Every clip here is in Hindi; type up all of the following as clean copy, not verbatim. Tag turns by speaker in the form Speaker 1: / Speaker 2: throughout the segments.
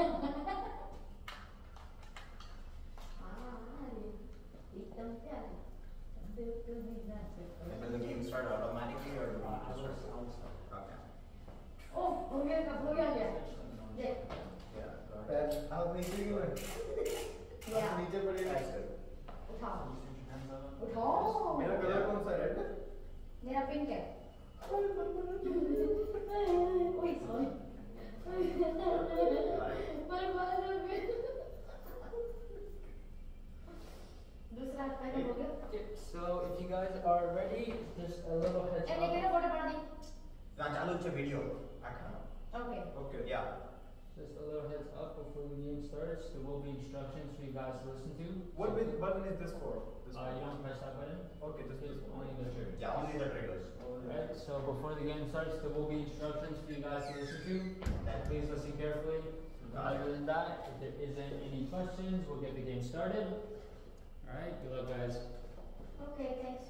Speaker 1: एकदम प्यारी।
Speaker 2: Will the game start automatically or do we need to start? Okay.
Speaker 1: Oh, हो गया कब हो गया देख।
Speaker 2: पैर हाथ नीचे क्यों है? हाथ नीचे पड़ेगा।
Speaker 1: उठाओ। उठाओ।
Speaker 2: मेरा कलर कौन सा है? रेड?
Speaker 1: मेरा पिंक है। ओए सॉरी। बर्बाद हो गए। दूसरा हाथ पहले हो गया।
Speaker 3: So if you guys are ready, just a little heads
Speaker 1: ए लेकिन
Speaker 3: up.
Speaker 1: फोटो पड़ा दी।
Speaker 2: यहाँ चालू है video.
Speaker 1: Okay.
Speaker 2: Okay. Yeah.
Speaker 3: Just a little heads up before the game starts. There will be instructions for you guys to listen to.
Speaker 4: What button is this for?
Speaker 3: You don't press that button.
Speaker 4: Okay, just this one.
Speaker 3: Only the trigger.
Speaker 2: Yeah, only the triggers.
Speaker 3: Alright, so before the game starts, there will be instructions for you guys to listen to. Please listen carefully. Other than that, if there isn't any questions, we'll get the game started. Alright, good luck, guys.
Speaker 1: Okay, thanks.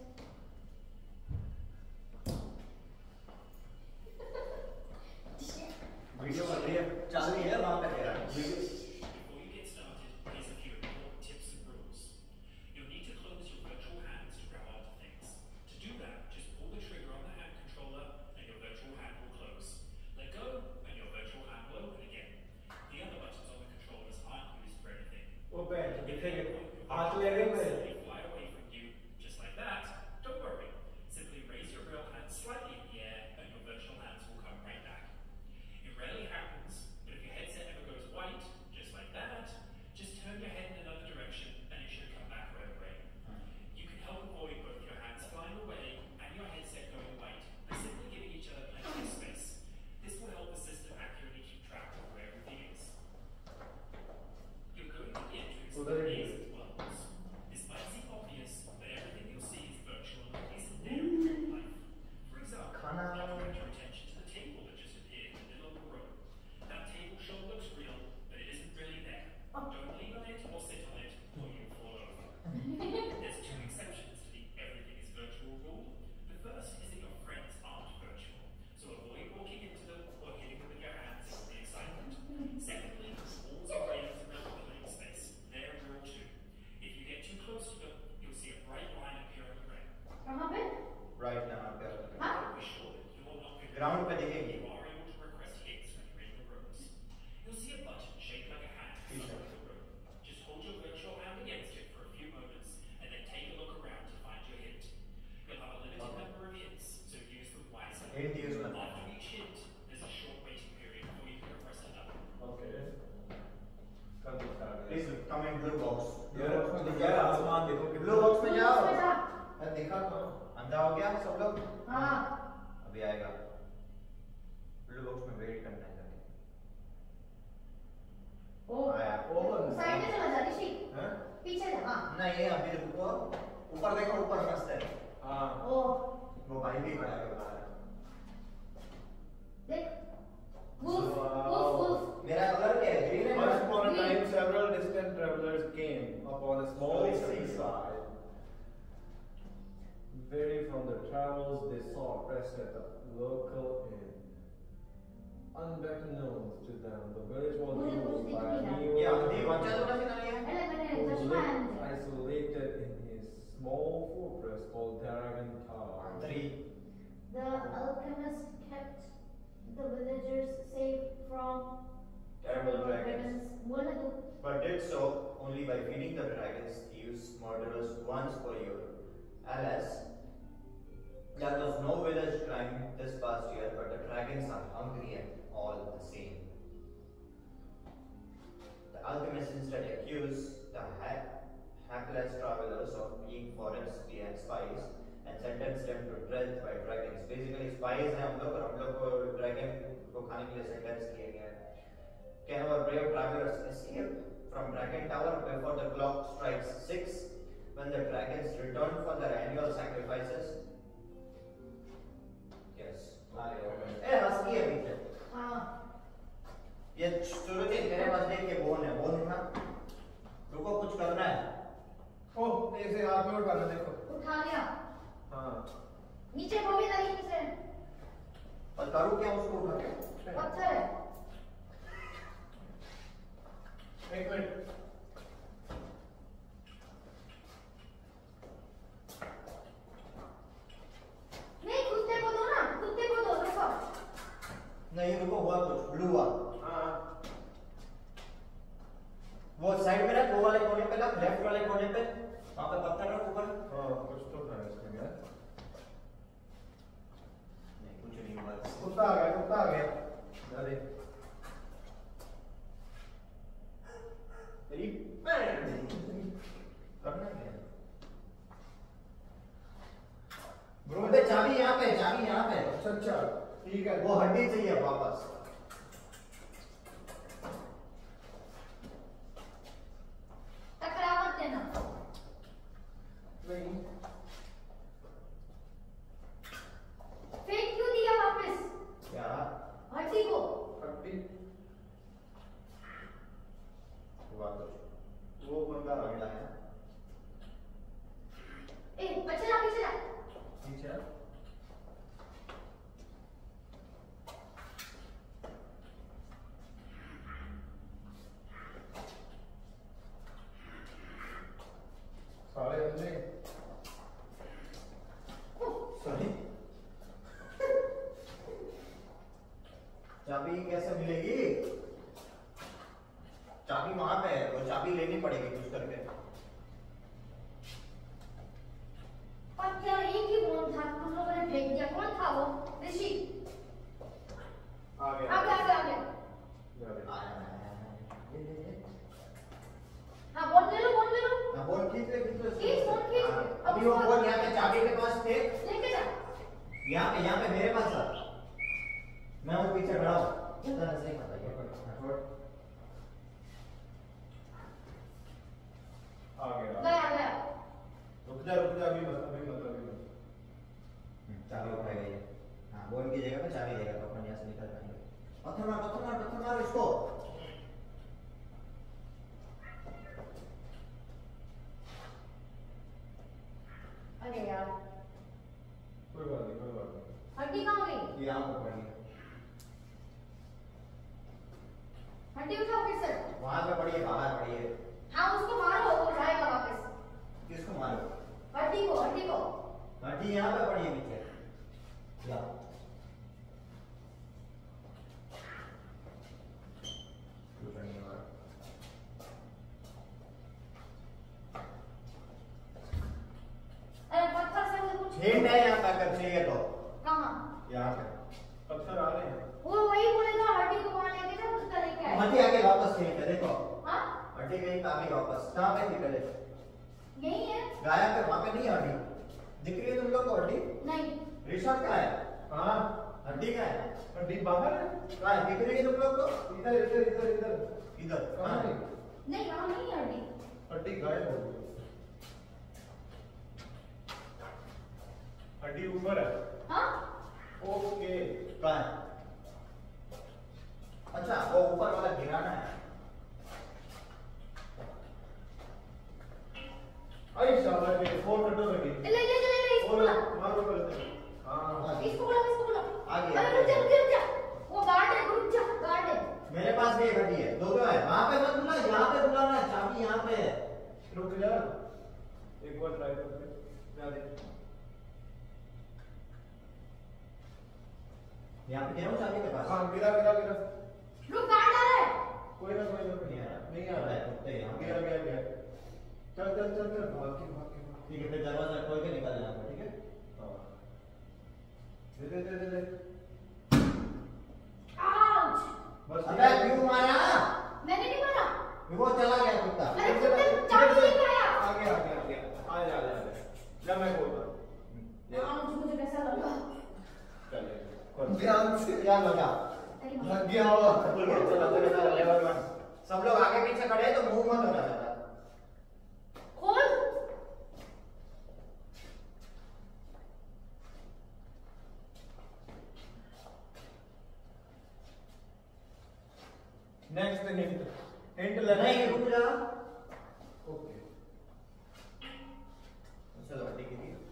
Speaker 2: Video बन रही है। चालू है वहाँ पे तेरा।
Speaker 5: Before you get started, here's a few important tips and rules. You'll need to close your virtual hands to grab onto things. To do that, just pull the trigger on the hand controller and your virtual hand will close. Let go and your virtual hand will open again. The other buttons on the controllers aren't used for anything.
Speaker 4: वो पैर दिखेंगे।
Speaker 5: Your
Speaker 4: हाथ ले रहे हैं।
Speaker 5: they fly away from you, just like that. Don't worry. Simply raise your real hand slightly in the air and your virtual hands will come right back. It rarely happens, but if your headset ever goes white, just like that, just turn your head in another direction and it should come back right away. You can help avoid both your hands flying away and your headset going white by simply giving each other plenty of space. This will help the system accurately keep track of where everything is. You're going to the entrance to the amazing worlds. This might seem obvious, but everything you'll see is virtual and isn't there in real life. For example, I'll direct your attention to the table that just appeared in the middle of the room. That table sure looks real, but it isn't really there. Don't lean on it or sit on it, or you'll fall over. There's two exceptions to the everything is virtual rule. The first is that your friends aren't virtual, so avoid walking into them or hitting them with your hands in the excitement. Secondly, walls and railings around the playing space. They're real too. If you get too close to them, you'll see a bright line appear on the ground.
Speaker 1: कहाँ पे?
Speaker 2: Right now पे।
Speaker 1: हाँ?
Speaker 5: Be sure that you will not be
Speaker 2: Ground पे दिखेगी।
Speaker 5: You are able to request hits when you're in the rooms. You'll see a button shaped like a hand inside the room. Just hold your virtual hand against it for a few moments and then take a look around to find your hint. You'll have a limited number of hints, so use them wisely.
Speaker 2: Hint use मत।
Speaker 5: After each hint, there's a short waiting period before you can request another.
Speaker 4: Okay. कब start है?
Speaker 2: Please come in blue box.
Speaker 4: Blue box में दिखा है आसमान देखो कि
Speaker 2: Blue box में जाओ।
Speaker 1: उसमें जा।
Speaker 2: अरे दिखा कहाँ? अंधा हो गया सब लोग?
Speaker 1: हाँ।
Speaker 2: अभी आएगा। ब्लू बॉक्स में वेट करना है जाके।
Speaker 1: ओ।
Speaker 2: आया।
Speaker 1: साइड में चला जा ऋषि।
Speaker 4: हैं?
Speaker 1: पीछे जा हाँ।
Speaker 2: नहीं अभी रुको। ऊपर देखो ऊपर मस्त है।
Speaker 4: हाँ।
Speaker 1: ओ।
Speaker 2: वो भाई भी खड़ा है बाहर।
Speaker 1: देख। Wolf wolf.
Speaker 2: मेरा कलर क्या है? ग्रीन है।
Speaker 4: Once upon a time, several distant travelers came upon a small seaside. Weary from their travels, they sought rest at a local inn. Unbeknownst to them, the village was ruled by a new
Speaker 2: ये अभी बच्चा तो नहीं ना ये?
Speaker 1: मैंने
Speaker 4: who
Speaker 1: चश्मा
Speaker 4: lived
Speaker 1: है।
Speaker 4: isolated in his small fortress called Dragon Tower.
Speaker 2: 3
Speaker 1: The alchemist kept the villagers safe from
Speaker 2: terrible dragons.
Speaker 1: बोलना तू।
Speaker 2: But did so only by feeding the dragons, thieves, murderers once per year. Alas, there was no village crime this past year, but the dragons are hungry and all the same. The alchemists instead accused the hapless travelers of being foreign spies and sentenced them to death by dragons. Basically, spies हैं हम लोग और हम लोग को dragon को खाने के लिए sentence किए गए हैं. Can our brave travelers escape from Dragon Tower before the clock strikes 6 when the dragons return for their annual sacrifices? Yes. ए हंसी है पीछे।
Speaker 1: हाँ।
Speaker 2: ये शुरू से तेरे पास देख के बोन है, बोन ना। रुको कुछ करना है।
Speaker 4: ओह, इसे हाथ में उठाना देखो।
Speaker 1: उठा लिया।
Speaker 4: हाँ।
Speaker 1: नीचे वो भी नहीं नीचे।
Speaker 2: और करूँ क्या उसको उठा के?
Speaker 1: पत्थर है।
Speaker 2: वो साइड में रख, वो वाले कोने पे रख, लेफ्ट वाले कोने पे वहां पे पत्थर रख ऊपर।
Speaker 4: हाँ कुछ तो था इसमें यार।
Speaker 2: नहीं कुछ नहीं हुआ।
Speaker 4: कुत्ता आ गया। अरे
Speaker 2: तेरी करना क्या ब्रो? बे चाबी यहाँ पे, चाबी यहाँ पे।
Speaker 4: अच्छा ठीक है।
Speaker 2: वो हड्डी चाहिए वापस।
Speaker 1: टकरा मत देना।
Speaker 4: नहीं
Speaker 1: फेंक क्यों दिया वापस
Speaker 2: क्या
Speaker 1: हड्डी को?
Speaker 4: हड्डी
Speaker 2: हुआ कुछ?
Speaker 4: वो बंदा आ
Speaker 2: मिला
Speaker 4: गया।
Speaker 2: है
Speaker 1: ए पीछे जा पीछे जा।
Speaker 4: पीछे सारे बंदे।
Speaker 2: सॉरी। चाबी कैसे मिलेगी? चाबी वहां पे है, वो चाबी लेनी पड़ेगी कुछ करके।
Speaker 1: और क्या एक ही फोन था, तुम लोगों ने फेंक दिया। कौन था वो? ऋषि।
Speaker 4: आ गया।
Speaker 1: आ गया आ गया। हाँ बोल ले लो बोल ले लो।
Speaker 2: ना बोल खींच ले
Speaker 1: खींच, फोन खींच।
Speaker 2: हाँ, अभी वो बोल यहाँ पे चाबी के पास थे।
Speaker 1: लेके जा।
Speaker 2: यहाँ पे मेरे पास आ। मैं वो पीछे खड़ा हूँ। इतना नहीं पता ये। छोड़।
Speaker 4: आ गया।
Speaker 1: गया गया।
Speaker 4: रुक जा अभी मत।
Speaker 2: चाबी उठाई गई है। हाँ बोल की जगह पे चाबी देगा तो अपन यहाँ से निकल पाएंगे। पत्थर मार इसको।
Speaker 1: अरे यार
Speaker 4: कोई बात नहीं।
Speaker 1: हड्डी कहाँ गई?
Speaker 2: यहाँ पर पड़ी है।
Speaker 1: हड्डी उठाओ फिर से।
Speaker 2: वहां पे पड़ी है, बाहर पड़ी है।
Speaker 1: हाँ उसको मारो, वो जाएगा वापस।
Speaker 2: किसको मारो?
Speaker 1: हड्डी को
Speaker 2: हड्डी यहाँ पे पड़ी है नीचे। या
Speaker 1: अरे पत्थर से मुझे कुछ
Speaker 2: हिंट है यहाँ पे अगर चाहिए तो।
Speaker 1: कहाँ?
Speaker 2: यहाँ पे
Speaker 4: पत्थर आ रहे हैं।
Speaker 1: वो वही बोलेगा हड्डी को वहाँ लेके जा, कुत्ता लेके आए।
Speaker 2: हड्डी आगे वापस चाहिए था, देखो
Speaker 1: हाँ
Speaker 2: हड्डी गई आगे वापस। कहाँ पे थी पहले?
Speaker 1: यही है।
Speaker 2: गायब है, वहाँ पे नहीं है हड्डी। दिख रही है तुम लोग को हड्डी?
Speaker 1: नहीं
Speaker 2: ऋषभ कहाँ है?
Speaker 4: हाँ
Speaker 2: हड्डी कहाँ है?
Speaker 4: हड्डी बाहर है।
Speaker 2: कहाँ है? दिख रही है तुम लोग को?
Speaker 4: इधर
Speaker 2: इधर
Speaker 4: कहाँ
Speaker 2: कहाँ
Speaker 4: है?
Speaker 2: है?
Speaker 1: नहीं वहाँ नहीं है हड्डी।
Speaker 4: हड्डी गायब हो गई। हड्डी ऊपर है।
Speaker 1: हाँ
Speaker 4: ओके।
Speaker 2: कहाँ है? अच्छा वो ऊपर वाला गिराना है।
Speaker 4: आई शाबाश, ये फोन कटो लगी।
Speaker 1: ले इसको बुला।
Speaker 4: मारो करते हैं। हाँ
Speaker 1: इसको बुला।
Speaker 2: आगे,
Speaker 1: अरे
Speaker 2: आगे।
Speaker 1: रुक जा। वो गार्ड है, गार्ड है।
Speaker 2: मेरे पास भी एक हड्डी है, दो है। वहां पे मत बुला, यहाँ पे बुलाना है। चाबी यहाँ पे है।
Speaker 4: रुक जा, एक बार ट्राई करते हैं। क्या दे?
Speaker 2: यहाँ पे गिराऊं चाबी के पास?
Speaker 4: हाँ गिरा।
Speaker 1: रुक गार्ड आ रहा है।
Speaker 4: कोई ना
Speaker 2: नहीं आ रहा।
Speaker 4: नहीं आ रहा है।
Speaker 2: कुत्ते यहाँ पे।
Speaker 4: गया। चल भाग के।
Speaker 2: ठीक है, फिर दरवाजा खोल के निकल जाना, ठीक है?
Speaker 4: हाँ दे।
Speaker 1: आउच।
Speaker 4: बस
Speaker 2: अबे क्यों मारा?
Speaker 1: मैंने नहीं मारा।
Speaker 2: वो चला गया कुत्ता।
Speaker 1: अरे कुत्ते चाबी लेके आया।
Speaker 4: आ गया। आ जा मैं बोलता हूँ।
Speaker 1: आउच, मुझे कैसा लगा?
Speaker 4: चल
Speaker 2: ध्यान से क्या लगा?
Speaker 4: लग गया हो।
Speaker 2: ठीक है, चलो लेवल 1। सब लोग आगे पीछे खड़े हैं तो मुंह मत होना ज्यादा।
Speaker 1: खोल।
Speaker 4: नेक्स्ट हिंट
Speaker 2: नहीं रुक जा।
Speaker 4: ओके।
Speaker 2: चलो हड्डी की थी।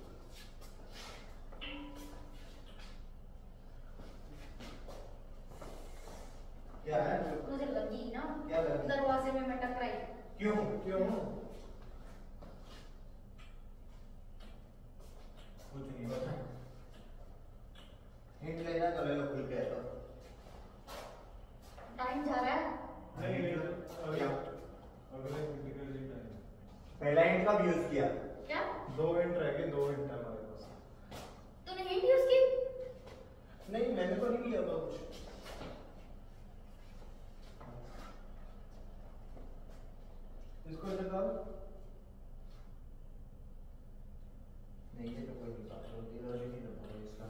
Speaker 2: क्या है?
Speaker 1: मुझे लगी ना,
Speaker 2: क्या लगी?
Speaker 1: दरवाजे में मैं टकराई।
Speaker 2: क्यों? कुछ नहीं बता। हिंट लेना तो ले लो खुल के तो।
Speaker 1: टाइम जा रहा है।
Speaker 4: नहीं
Speaker 2: क्या?
Speaker 4: अभी
Speaker 2: किया।
Speaker 1: क्या
Speaker 4: 2 हिंट रह गए, 2 हिंट है हमारे पास।
Speaker 1: तूने हिंट यूज की?
Speaker 4: नहीं मैंने तो नहीं किया था कुछ। इसको इधर डाल।
Speaker 2: नहीं ये तो कोई नहीं बात होती है, नहीं ना बोलो इसका।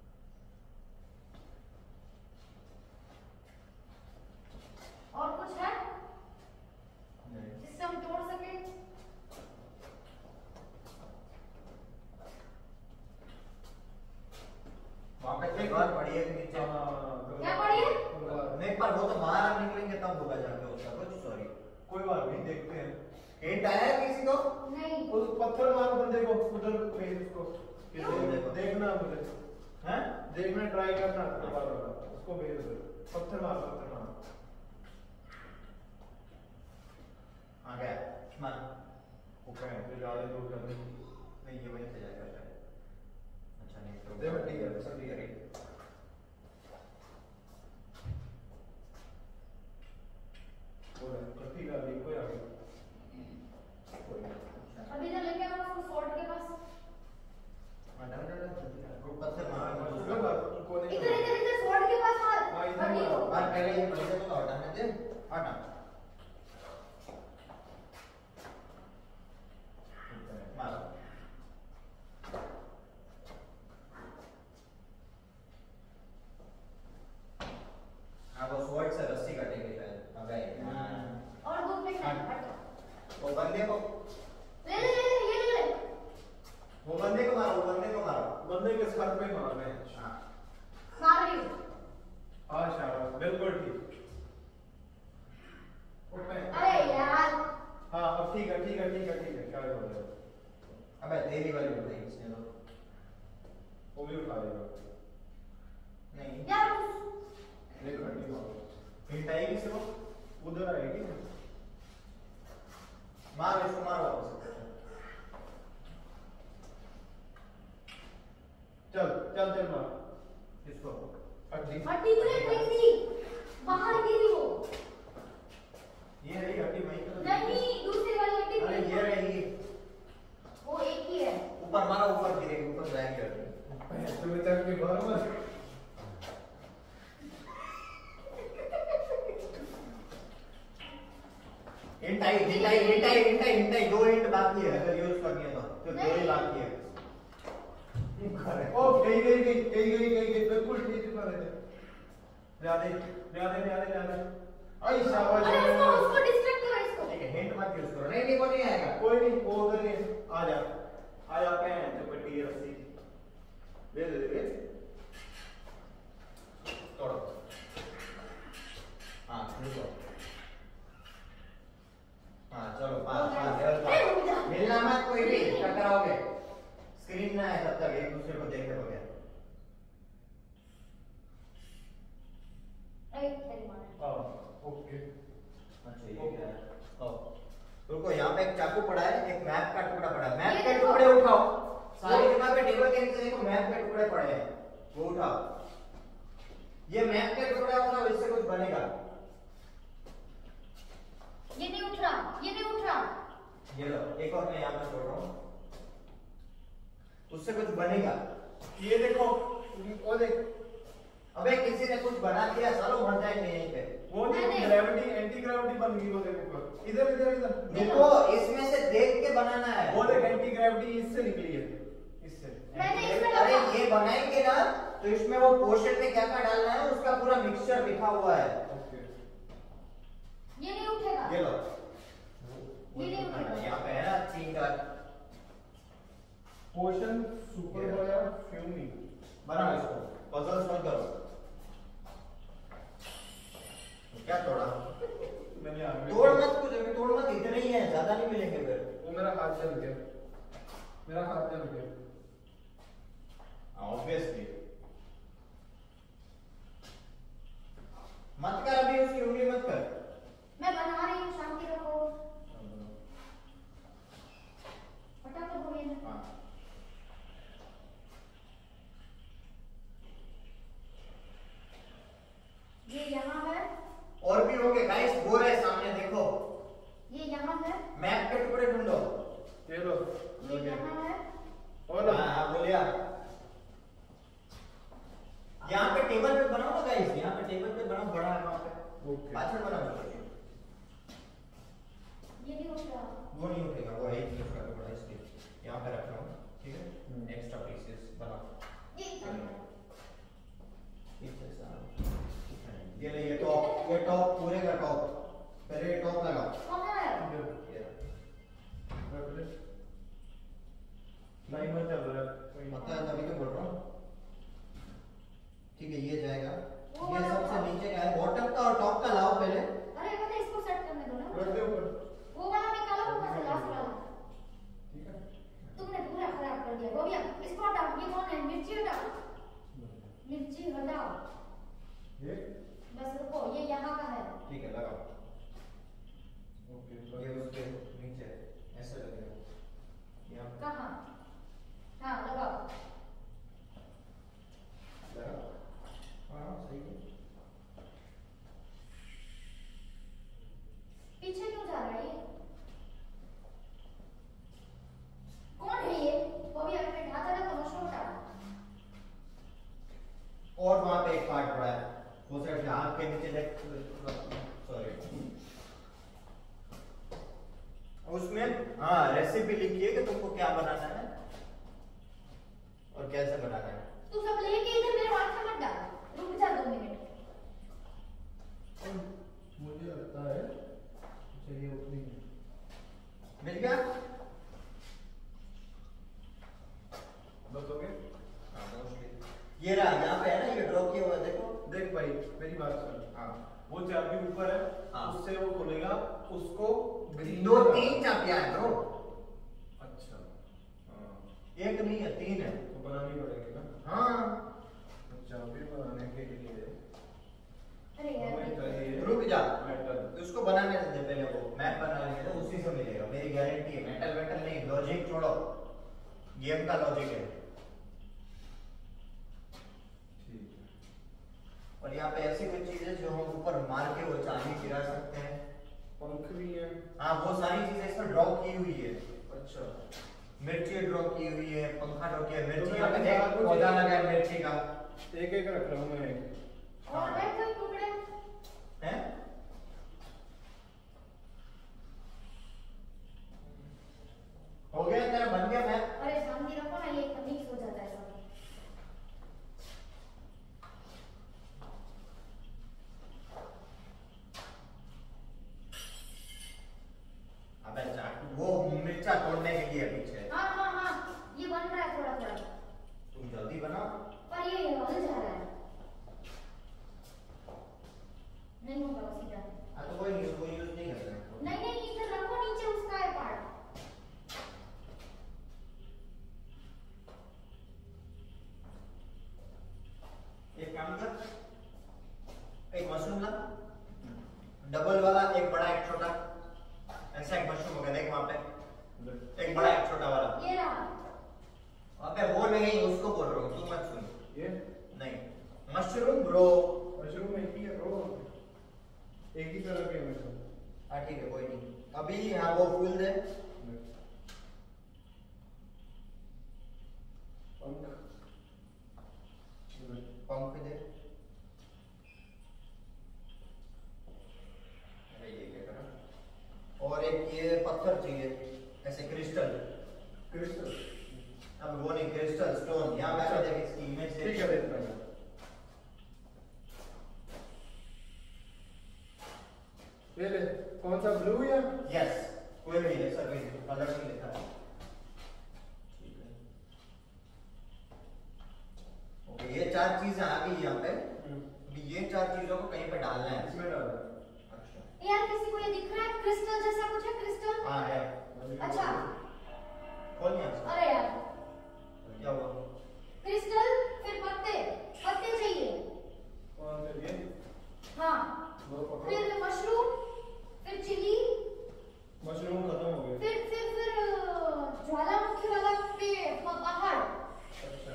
Speaker 1: और कुछ है
Speaker 2: नहीं
Speaker 1: जिससे हम तोड़ सके?
Speaker 2: वहाँ पे एक बार पड़ी है नीचे।
Speaker 1: क्या पड़ी है?
Speaker 2: नहीं पर वो तो बाहर हम निकलेंगे तब होगा जाके उसका कुछ। सॉरी
Speaker 4: कोई बात नहीं, देखते हैं।
Speaker 2: हिंट आया है किसी को?
Speaker 1: नहीं।
Speaker 4: उस पत्थर मारो बंदे को, उधर भेज उसको।
Speaker 1: क्यों?
Speaker 4: देखना मुझे,
Speaker 2: हैं?
Speaker 4: देखना ट्राई करना दोबारा उसको भेज दो। पत्थर मारो, पत्थर मारो।
Speaker 2: हाँ गया मार।
Speaker 4: ऊपर है तो ज्यादा दूर कर दे।
Speaker 2: नहीं ये वहीं से जाएगा शायद। अच्छा नहीं तो
Speaker 4: देखो ठीक है, सब ठीक है। बोला ठीक है, अभी कोई आ गया। कोई नहीं।
Speaker 1: अभी जो लेके आओ उसको स्वॉर्ड के पास।
Speaker 2: वो पत्थर मार
Speaker 4: कोई बात नहीं, कोई नहीं।
Speaker 1: इधर इधर इधर स्वॉर्ड के पास मार।
Speaker 4: हाँ, इधर
Speaker 1: अभी
Speaker 4: मारो।
Speaker 2: मार पहले ये बंदे को हटाने दे। हटा मार। हाँ वो स्वॉर्ड से रस्सी कटेगी शायद। अब गए।
Speaker 1: और दूर पे हट।
Speaker 2: वो बंदे को
Speaker 1: ले ले ले ये ले ले।
Speaker 2: वो बंदे को मारो, वो बंदे को मारो।
Speaker 4: बंदे के सर पे मारना है।
Speaker 2: हाँ
Speaker 1: मार रही हूँ।
Speaker 4: हाँ शाबाश, बिल्कुल ठीक। ऊपर।
Speaker 1: अरे यार।
Speaker 4: हाँ अब ठीक है, ठीक है, ठीक है, ठीक है। क्या हो जाएगा?
Speaker 2: अबे तेरी वाली उठाई इसने तो।
Speaker 4: वो भी उठा लेगा।
Speaker 2: नहीं
Speaker 1: यार
Speaker 4: एक घंटी मारो।
Speaker 2: हिंट आई किसी को?
Speaker 4: उधर आएगी।
Speaker 2: मार इसको, मार वापस।
Speaker 4: चल चल चल मार
Speaker 2: इसको
Speaker 4: हड्डी।
Speaker 1: हड्डी तूने फेंक दी। बाहर गिरी वो।
Speaker 2: ये रही हड्डी वहीं पे।
Speaker 1: नहीं दूसरी वाली हड्डी।
Speaker 2: अरे ये रही।
Speaker 1: वो एक ही है।
Speaker 2: ऊपर मारो, ऊपर गिरेगी, ऊपर जाएगी हड्डी।
Speaker 4: तुम्हें तक के बार मत।
Speaker 2: हिंट आई, हिंट आई, हिंट आई, हिंट आई, हिंट आई। 2 हिंट बाकी है अगर यूज करनी है तो। तो 2 ही बाकी है।
Speaker 4: ओ गई गई गई गई गई गई गई बिल्कुल ठीक कर रहे थे। ध्यान दे ध्यान दे ध्यान दे ध्यान दे। आई शाबाश।
Speaker 1: अरे उसको डिस्ट्रैक्ट करो इसको।
Speaker 2: ठीक है हिंट मत यूज करो। नहीं नहीं वो नहीं आएगा।
Speaker 4: कोई नहीं, वो उधर ही है। आ जा पैन चपटी रस्सी दे दे दे।
Speaker 2: तोड़ो। हाँ रुको। हाँ चलो पास पास मिलना मत कोई भी, टकराओगे। स्क्रीन ना है तब तक एक दूसरे को देखे बगैर।
Speaker 4: हां ओके।
Speaker 2: अच्छा ये क्या है? रुको यहाँ पे एक चाकू पड़ा है, एक मैप का टुकड़ा पड़ा है। मैप
Speaker 1: ये
Speaker 2: के
Speaker 1: देखो।
Speaker 2: टुकड़े उठाओ। सारी जगह पे टेबल के नीचे देखो मैप के टुकड़े पड़े हैं, वो उठाओ। ये मैप के टुकड़े उठाओ, इससे कुछ बनेगा।
Speaker 1: ये नहीं उठ रहा, ये नहीं उठ रहा।
Speaker 2: ये लो एक और मैं यहाँ पे छोड़ रहा हूँ, उससे कुछ बनेगा।
Speaker 4: ये देखो वो देख।
Speaker 2: अबे किसी ने कुछ बना दिया, सालो मर जाएंगे यहीं पे।
Speaker 4: वो नहीं
Speaker 1: नहीं।
Speaker 4: ग्रेविटी एंटी ग्रेविटी बन गई वो देख ऊपर। इधर इधर इधर
Speaker 2: देखो इसमें से देख के बनाना है।
Speaker 4: वो देख एंटी ग्रेविटी इससे निकली है, इससे।
Speaker 1: मैंने इसमें
Speaker 2: अरे
Speaker 1: लगा।
Speaker 2: ये बनाएंगे ना तो इसमें वो पोर्शन में क्या क्या डालना है उसका पूरा मिक्सचर लिखा हुआ है।
Speaker 4: ओके
Speaker 1: ये नहीं उठेगा।
Speaker 2: ये लो
Speaker 1: ये नहीं उठेगा।
Speaker 2: यहाँ पे है ना 3 का
Speaker 4: पोशन सुपर बॉय फ्यूमी।
Speaker 2: बनाओ इसको, पजल्स मत करो। क्या तोड़ा?
Speaker 4: मैंने आगे
Speaker 2: तोड़ मत, कुछ अभी तोड़ मत, इतने ही है, ज्यादा नहीं मिलेंगे फिर।
Speaker 4: वो मेरा हाथ जल गया, मेरा हाथ जल गया।
Speaker 2: ऑब्वियसली मत कर, अभी उसकी उंगली मत कर।
Speaker 1: मैं बना रही हूँ, शांति रखो। फटाफट बोलिए ना।
Speaker 2: हाँ
Speaker 1: ये यहाँ है,
Speaker 2: और भी होंगे गाइस, बोर है सामने देखो।
Speaker 1: ये यहाँ है।
Speaker 2: मैप के टुकड़े ढूंढो।
Speaker 4: ये लो
Speaker 2: उसमें हाँ रेसिपी लिखी है कि तुमको क्या बनाना है और कैसे बनाना है।
Speaker 1: तू सब लेके इधर मेरे माथे मत डाल, रुक जा 2 मिनट।
Speaker 4: मुझे लगता है चलिए उतनी
Speaker 2: मिल गया
Speaker 4: बस हो गया।
Speaker 2: हाँ मोस्टली ये रहा, यहाँ पे है ना, ये ड्रॉ किया हुआ है, देखो।
Speaker 4: देख भाई मेरी बात सुन।
Speaker 2: हाँ
Speaker 4: वो चाबी ऊपर है,
Speaker 2: हाँ।
Speaker 4: उससे वो खोलेगा, उसको
Speaker 2: 2-3 चाबियां हैं ब्रो।
Speaker 4: अच्छा हाँ,
Speaker 2: एक नहीं है, 3 है।
Speaker 4: तो बनानी पड़ेगी ना।
Speaker 2: हाँ
Speaker 4: तो चाबी बनाने के लिए
Speaker 1: अरे यार
Speaker 4: हमें चाहिए
Speaker 2: रुक जा,
Speaker 4: मेटल।
Speaker 2: उसको बनाने से दे पहले, वो मैप बना लेंगे तो उसी से मिलेगा, मेरी गारंटी है। मेटल वेटल नहीं, लॉजिक छोड़ो, गेम का लॉजिक है।
Speaker 4: ठीक है।
Speaker 2: और यहाँ पे ऐसी कोई चीज है जो हम ऊपर मार के वो चाबी गिरा सकते हैं।
Speaker 4: पंख भी है।
Speaker 2: हाँ वो सारी चीजें इसमें ड्रॉ की हुई है।
Speaker 4: अच्छा
Speaker 2: मिर्ची ड्रॉ की हुई है, पंखा ड्रॉ किया है,
Speaker 4: तो
Speaker 2: मिर्ची
Speaker 4: मैं
Speaker 2: यहाँ पे
Speaker 4: सारा
Speaker 2: देख,
Speaker 4: कुछ
Speaker 2: पौधा
Speaker 4: एक-
Speaker 2: लगा है मिर्ची का।
Speaker 4: एक एक रख रहा हूँ मैं।
Speaker 1: और है कोई टुकड़े?
Speaker 2: है हो गया तेरा, बन गया मैप।
Speaker 1: अरे शांति रखो ना, ये मिक्स हो जाता है सब।
Speaker 2: अबे वो मिर्चा तोड़ने के लिए पीछे।
Speaker 1: हाँ हाँ हाँ, ये बन रहा है थोड़ा थोड़ा,
Speaker 2: तुम जल्दी बनाओ।
Speaker 1: पर ये हल जा रहा है, नहीं होगा उसी का।
Speaker 2: हाँ तो कोई नहीं, उसको यूज नहीं करना है।
Speaker 1: नहीं नहीं, इधर रखो, नीचे उसका है पार्ट।
Speaker 2: एक काम कर, एक मशरूम ला, डबल वाला, एक बड़ा एक छोटा। ऐसा एक मशरूम होगा, देख वहां पे एक बड़ा एक छोटा वाला।
Speaker 1: ये रहा।
Speaker 2: अबे वो नहीं, उसको बोल रहा हूँ, तू मत सुन।
Speaker 4: ये
Speaker 2: नहीं, मशरूम ब्रो।
Speaker 4: मशरूम एक ही है ब्रो, एक ही तरह के मशरूम।
Speaker 2: हाँ ठीक है, कोई नहीं। अभी हाँ वो फूल दे। पंख दे। अरे ये क्या करा? और एक ये पत्थर चाहिए, ऐसे क्रिस्टल।
Speaker 4: क्रिस्टल।
Speaker 2: अब वो नहीं, क्रिस्टल स्टोन। यहाँ पे देख, इसकी इमेज
Speaker 4: ठीक है, देख रहा हूँ। ये ले, कौन सा ब्लू या?
Speaker 2: यस, कोई भी ऐसा कोई कलर नहीं लिखा है। ठीक है, ओके, ये 4 चीजें आ गई यहाँ पे। अभी ये 4 चीजों को कहीं पे डालना है।
Speaker 4: इसमें डाल।
Speaker 2: अच्छा
Speaker 1: यार किसी को ये दिख रहा है क्रिस्टल जैसा कुछ है? क्रिस्टल?
Speaker 2: हाँ है।
Speaker 1: अच्छा।
Speaker 2: खोल नहीं आता।
Speaker 1: अरे यार,
Speaker 2: क्या हुआ?
Speaker 1: क्रिस्टल, फिर पत्ते, पत्ते चाहिए।
Speaker 4: कौन से ये?
Speaker 1: हाँ,
Speaker 4: वो पकड़ो।
Speaker 1: फिर मशरूम, फिर चिली,
Speaker 4: मशरूम खत्म हो गए।
Speaker 1: फिर ज्वालामुखी वाला पहाड़।
Speaker 4: अच्छा,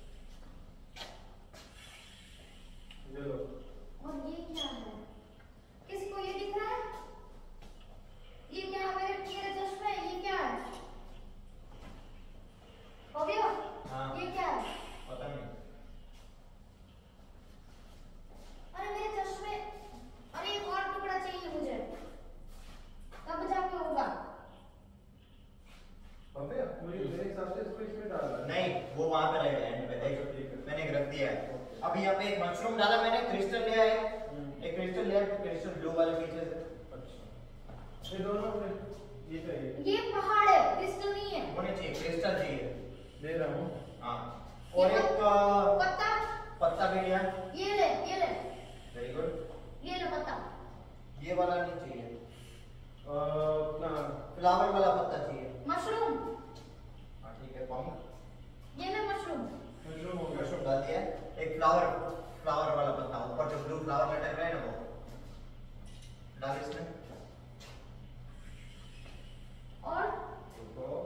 Speaker 4: ये लो।
Speaker 1: और ये क्या है? किसी को ये दिख रहा है? ये क्या है? मेरे चश्मे, ये क्या है? भव्य,
Speaker 2: हाँ।
Speaker 1: ये क्या है?
Speaker 2: पता नहीं।
Speaker 1: अरे मेरे चश्मे, अरे एक और टुकड़ा चाहिए मुझे, तब जाके होगा।
Speaker 4: अबे मेरे हिसाब से इसको इसमें डालना है।
Speaker 2: नहीं, वो वहां पे रहेगा एंड पे, देख।
Speaker 4: ठीक है।
Speaker 2: मैंने रख दिया है। अब यहाँ पे एक मशरूम डाला मैंने, क्रिस्टल लिया है, एक क्रिस्टल लिया है, क्रिस्टल ब्लू वाले पीछे से।
Speaker 4: अच्छा, ये दोनों में ये चाहिए।
Speaker 1: ये पहाड़ है, क्रिस्टल नहीं है।
Speaker 2: होने चाहिए, क्रिस्टल चाहिए।
Speaker 4: दे रहा हूँ।
Speaker 2: हाँ,
Speaker 1: ये
Speaker 2: और एक
Speaker 1: पत्ता,
Speaker 2: पत्ता भी लिया।
Speaker 1: ये ले, ये ले,
Speaker 2: वेरी गुड।
Speaker 1: ये ले पत्ता।
Speaker 2: ये वाला नहीं चाहिए,
Speaker 4: अपना
Speaker 2: फ्लावर वाला पत्ता चाहिए।
Speaker 1: मशरूम,
Speaker 2: हाँ ठीक है, पंख।
Speaker 1: ये ले मशरूम।
Speaker 4: मशरूम हो गया।
Speaker 2: मशरूम डाल दिया। एक फ्लावर वाला पत्ता, ऊपर जो ब्लू फ्लावर लटक रहा है ना, वो डाल इसमें।
Speaker 1: और
Speaker 4: तो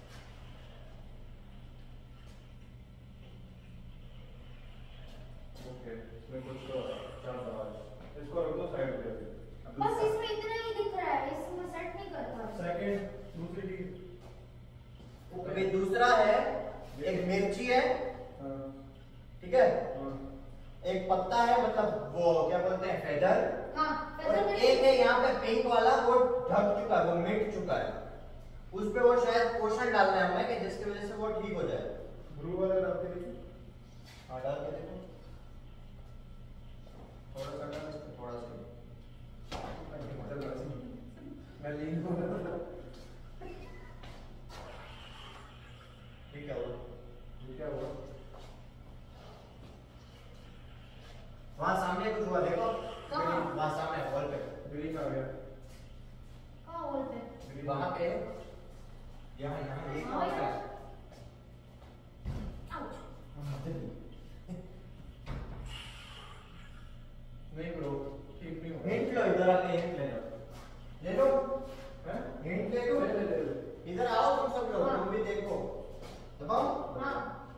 Speaker 4: ओके, इसमें कुछ तो चल रहा है। इसको रख दो साइड पे।
Speaker 1: बस इसमें इतना ही दिख रहा है, इसमें सेट नहीं करता।
Speaker 4: सेकंड, दूसरी चीज।
Speaker 2: अभी दूसरा है, एक मिर्ची है,
Speaker 4: हाँ,
Speaker 2: ठीक है,
Speaker 4: हाँ।
Speaker 2: एक पत्ता है, मतलब वो क्या बोलते हैं, फेदर।
Speaker 1: हाँ,
Speaker 2: और एक है यहाँ पे पिंक वाला, वो ढक चुका है, वो मिट चुका है। उस पे वो शायद पोषण डालना है हमें कि जिसकी वजह से वो ठीक हो जाए।
Speaker 4: ब्रू वाला डाल के देखो।
Speaker 2: हाँ डाल के देखो,
Speaker 4: थोड़ा सा डाल इसको,
Speaker 2: थोड़ा सा।
Speaker 4: मैं लीन हो रहा था।
Speaker 2: ठीक है वो।
Speaker 4: ये क्या हुआ?
Speaker 2: वहाँ सामने कुछ हुआ देखो।
Speaker 1: कहाँ?
Speaker 2: वहाँ सामने वॉल पे।
Speaker 4: ग्रीन आ गया।
Speaker 1: कहाँ वॉल पे?
Speaker 2: वहाँ पे यहाँ यहाँ ये क्या
Speaker 1: हाँ,
Speaker 2: हो रहा है?
Speaker 1: आउच।
Speaker 4: नहीं ब्रो, ठीक नहीं हो रहा।
Speaker 2: हिंट लो, इधर आके हिंट ले लो। ले लो,
Speaker 4: हैं?
Speaker 2: हिंट ले लो।
Speaker 4: ले।
Speaker 2: इधर आओ तुम सब लोग,
Speaker 1: हाँ।
Speaker 2: तुम भी देखो। दबाओ।
Speaker 1: हाँ।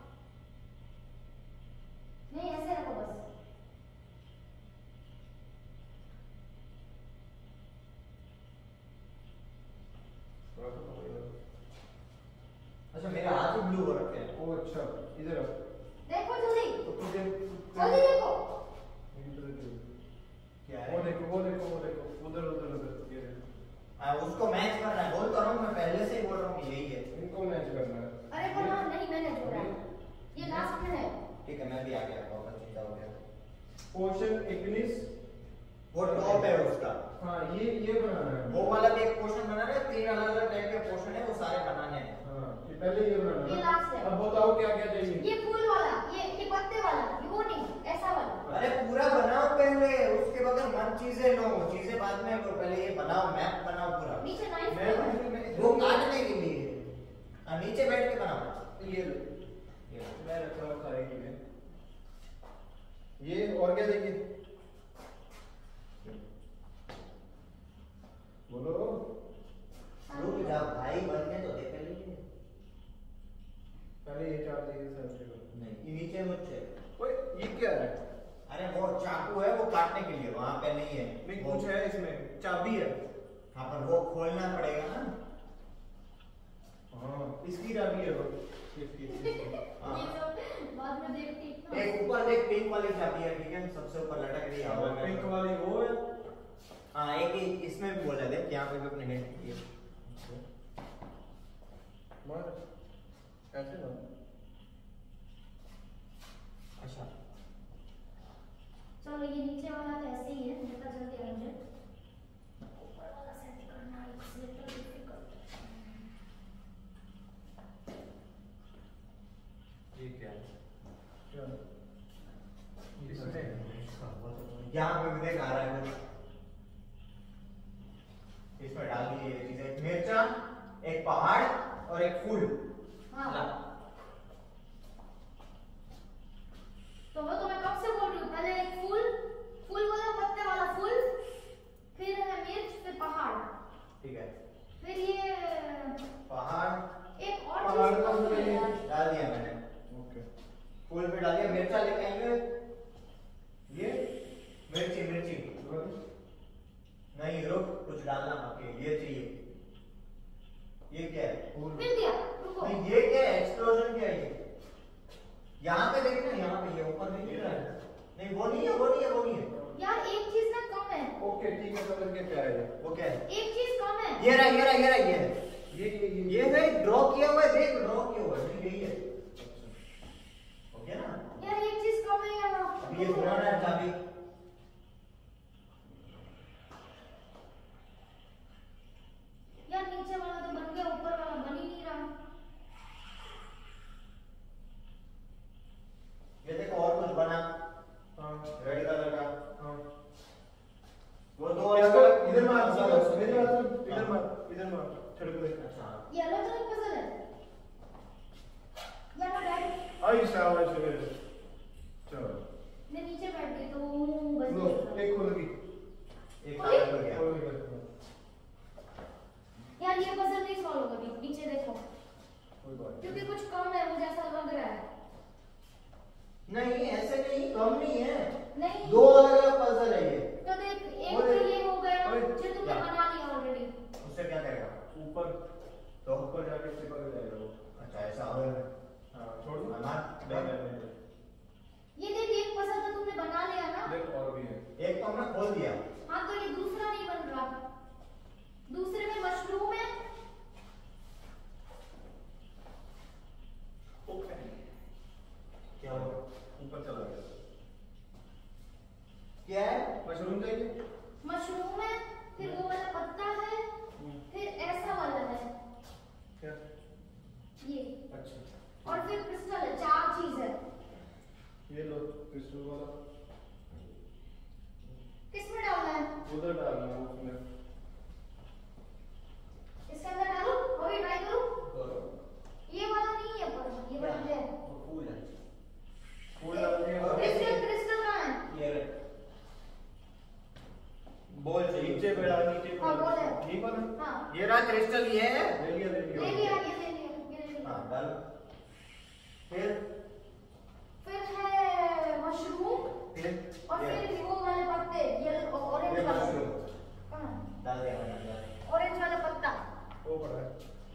Speaker 1: नहीं ऐसे रखो बस।
Speaker 4: थोड़ा सा तो इधर।
Speaker 2: अच्छा मेरे हाथ ही ब्लू हो रखे हैं।
Speaker 4: ओ अच्छा, इधर आओ।
Speaker 1: देखो जल्दी,
Speaker 4: तो तुझे
Speaker 1: जल्दी देखो।
Speaker 2: क्या है?
Speaker 4: वो देखो उधर ये देखो।
Speaker 2: हाँ उसको मैच करना है, बोल तो रहा हूँ मैं, पहले से ही बोल रहा हूँ कि यही है।
Speaker 4: इनको मैच करना है।
Speaker 1: अरे पर हाँ नहीं मैंने जोड़ा, ये लास्ट में है।
Speaker 2: ठीक है मैं भी आ गया, बहुत चिंता हो गया।
Speaker 4: पोर्शन 19।
Speaker 2: वो टॉप है उसका।
Speaker 4: हाँ ये बनाना है।
Speaker 2: वो वाला भी एक पोर्शन बनाना है, 3 अलग अलग टाइप के पोर्शन है, वो सारे बनाने हैं।
Speaker 4: हाँ ये पहले ये बनाना है।
Speaker 1: ये लास्ट है।
Speaker 4: अब बताओ क्या क्या चाहिए।
Speaker 1: ये फूल वाला, ये पत्ते वाला, ये वो नहीं, ऐसा वाला।
Speaker 2: अरे पूरा बनाओ पहले, उसके बगैर मन चीजें लो, चीजें बाद में लो, पहले ये बनाओ, मैप बनाओ पूरा।
Speaker 1: नीचे नाइफ
Speaker 4: मैं
Speaker 2: वो काटने के लिए। नीचे बैठ के बनाओ।
Speaker 4: ये मैं रख रहा था एक में। ये और क्या चाहिए? बोलो।
Speaker 2: रुक जा भाई, बनने तो दे पहले।
Speaker 4: पहले ये 4 चाहिए सर।
Speaker 2: नहीं ये नीचे मुझे।
Speaker 4: ओए ये क्या है?
Speaker 2: अरे वो चाकू है, वो काटने के लिए, वहां पे नहीं है।
Speaker 4: नहीं
Speaker 2: वो-
Speaker 4: कुछ है इसमें, चाबी है।
Speaker 2: हाँ पर वो खोलना पड़ेगा ना।
Speaker 4: हाँ इसकी चाबी है वो। इसकी
Speaker 2: हाँ।
Speaker 1: ये सब बाद में देखते हैं।
Speaker 2: एक ऊपर देख, पिंक वाली चाबी है, ठीक है, सबसे ऊपर लटक रही है हवा में।
Speaker 4: पिंक वाली वो है।
Speaker 2: हाँ एक ही इसमें भी बोला देख, यहाँ पे भी अपने हिंट दिए।
Speaker 4: मार ऐसे ना।
Speaker 2: अच्छा
Speaker 1: चलो ये नीचे वाला तो ऐसे ही है, पता चल गया मुझे। ऊपर वाला सेट करना है, इसलिए तो difficult है।
Speaker 2: ये क्या है?
Speaker 4: क्या? इसमें
Speaker 2: यहाँ पे भी देख आ रहा है कुछ। इसमें डाल दिए ये चीजें, एक मिर्चा, एक पहाड़ और एक फूल।
Speaker 1: हाँ।
Speaker 2: ला।
Speaker 1: तो वो तो मैं कब से बोल रही हूँ, पहले एक फूल वाला, पत्ते वाला फूल, फिर है मिर्च, फिर पहाड़,
Speaker 2: ठीक है,
Speaker 1: फिर ये
Speaker 2: पहाड़
Speaker 1: एक और
Speaker 4: पहाड़
Speaker 1: चीज
Speaker 4: का
Speaker 1: कौन सी
Speaker 4: मुझे
Speaker 1: है यार?
Speaker 2: डाल दिया मैंने।
Speaker 4: ओके।
Speaker 2: फूल पे डाल दिया, मिर्चा लेके आएंगे। ये मिर्ची मिर्ची नहीं, रुक, कुछ डालना बाकी है, ये चाहिए। ये क्या है?
Speaker 1: मिल गया, रुको।
Speaker 2: नहीं ये क्या है? एक्सप्लोजन क्या है ये? यहाँ पे देखना, यहाँ पे, ये ऊपर नहीं दिख रहा है। नहीं वो नहीं है, वो नहीं है, वो नहीं है।
Speaker 1: यार एक चीज ना कम है,
Speaker 4: ओके ठीक है, समझ गया क्या है ये।
Speaker 2: वो क्या है?
Speaker 1: एक चीज कम है।
Speaker 2: ये रहा, ये रहा, ये रहा, ये है।
Speaker 4: ये
Speaker 2: ये है, ड्रॉ किया हुआ है, देख ड्रॉ किया हुआ है, यही है। ओके ना?
Speaker 1: यार एक चीज कम है यहाँ।
Speaker 2: अब ये घुमा रहा है चाबी।
Speaker 1: यार नीचे वाला तो बन गया, ऊपर वाला बन ही नहीं रहा।
Speaker 2: ये देखो और कुछ बना,
Speaker 4: हाँ
Speaker 2: रेड कलर का।
Speaker 4: हाँ।
Speaker 2: वो दो
Speaker 4: इसको
Speaker 2: अलग-
Speaker 4: इधर मार, इधर मार,
Speaker 2: हाँ।
Speaker 4: इधर मार, छड़ को देख।
Speaker 2: अच्छा हाँ।
Speaker 1: ये अलग अलग पजल है। यार मैं बैठ,
Speaker 4: आई शाबाश मेरे। चलो
Speaker 1: मैं नीचे बैठ गई तो वो बच
Speaker 4: लो,
Speaker 1: गया।
Speaker 4: एक खोल गई।
Speaker 2: एक अलग हो गया।
Speaker 4: खोल गई।
Speaker 1: यार ये पजल नहीं सॉल्व होगी, नीचे देखो,
Speaker 4: कोई बात नहीं।
Speaker 1: क्योंकि कुछ कम है, मुझे ऐसा लग रहा है।
Speaker 2: नहीं ऐसे नहीं, कम नहीं है,
Speaker 1: नहीं
Speaker 2: दो अलग अलग पजल है ये।
Speaker 1: तो देख, एक
Speaker 4: ओए,
Speaker 1: तो ये हो गया
Speaker 4: ओए,
Speaker 1: जो तुमने
Speaker 2: क्या?
Speaker 1: बना लिया ऑलरेडी।
Speaker 2: उससे क्या करेगा?
Speaker 4: ऊपर
Speaker 2: तो
Speaker 4: ऊपर जाके चिपक जाएगा वो।
Speaker 2: अच्छा ऐसा हो रहा है।
Speaker 4: हाँ छोड़ दो।
Speaker 2: नहीं,
Speaker 1: ये देख, एक पजल तो तुमने बना लिया ना।
Speaker 4: देख और भी है।
Speaker 2: एक तो हमने खोल दिया।
Speaker 1: हाँ तो ये दूसरा नहीं बन रहा, दूसरे में मशरूम है,
Speaker 2: ये रहा क्रिस्टल, ये है।
Speaker 4: ले लिया
Speaker 1: ले लिया, ये ले लिया।
Speaker 2: हाँ डाल। फिर
Speaker 1: है मशरूम,
Speaker 2: फिर
Speaker 1: और फिर वो वाले पत्ते, ये ऑरेंज
Speaker 2: ये
Speaker 1: वाला।
Speaker 2: मशरूम
Speaker 1: कहाँ?
Speaker 2: डाल दिया मैंने।
Speaker 1: ऑरेंज वाला पत्ता।
Speaker 4: वो पड़ा है।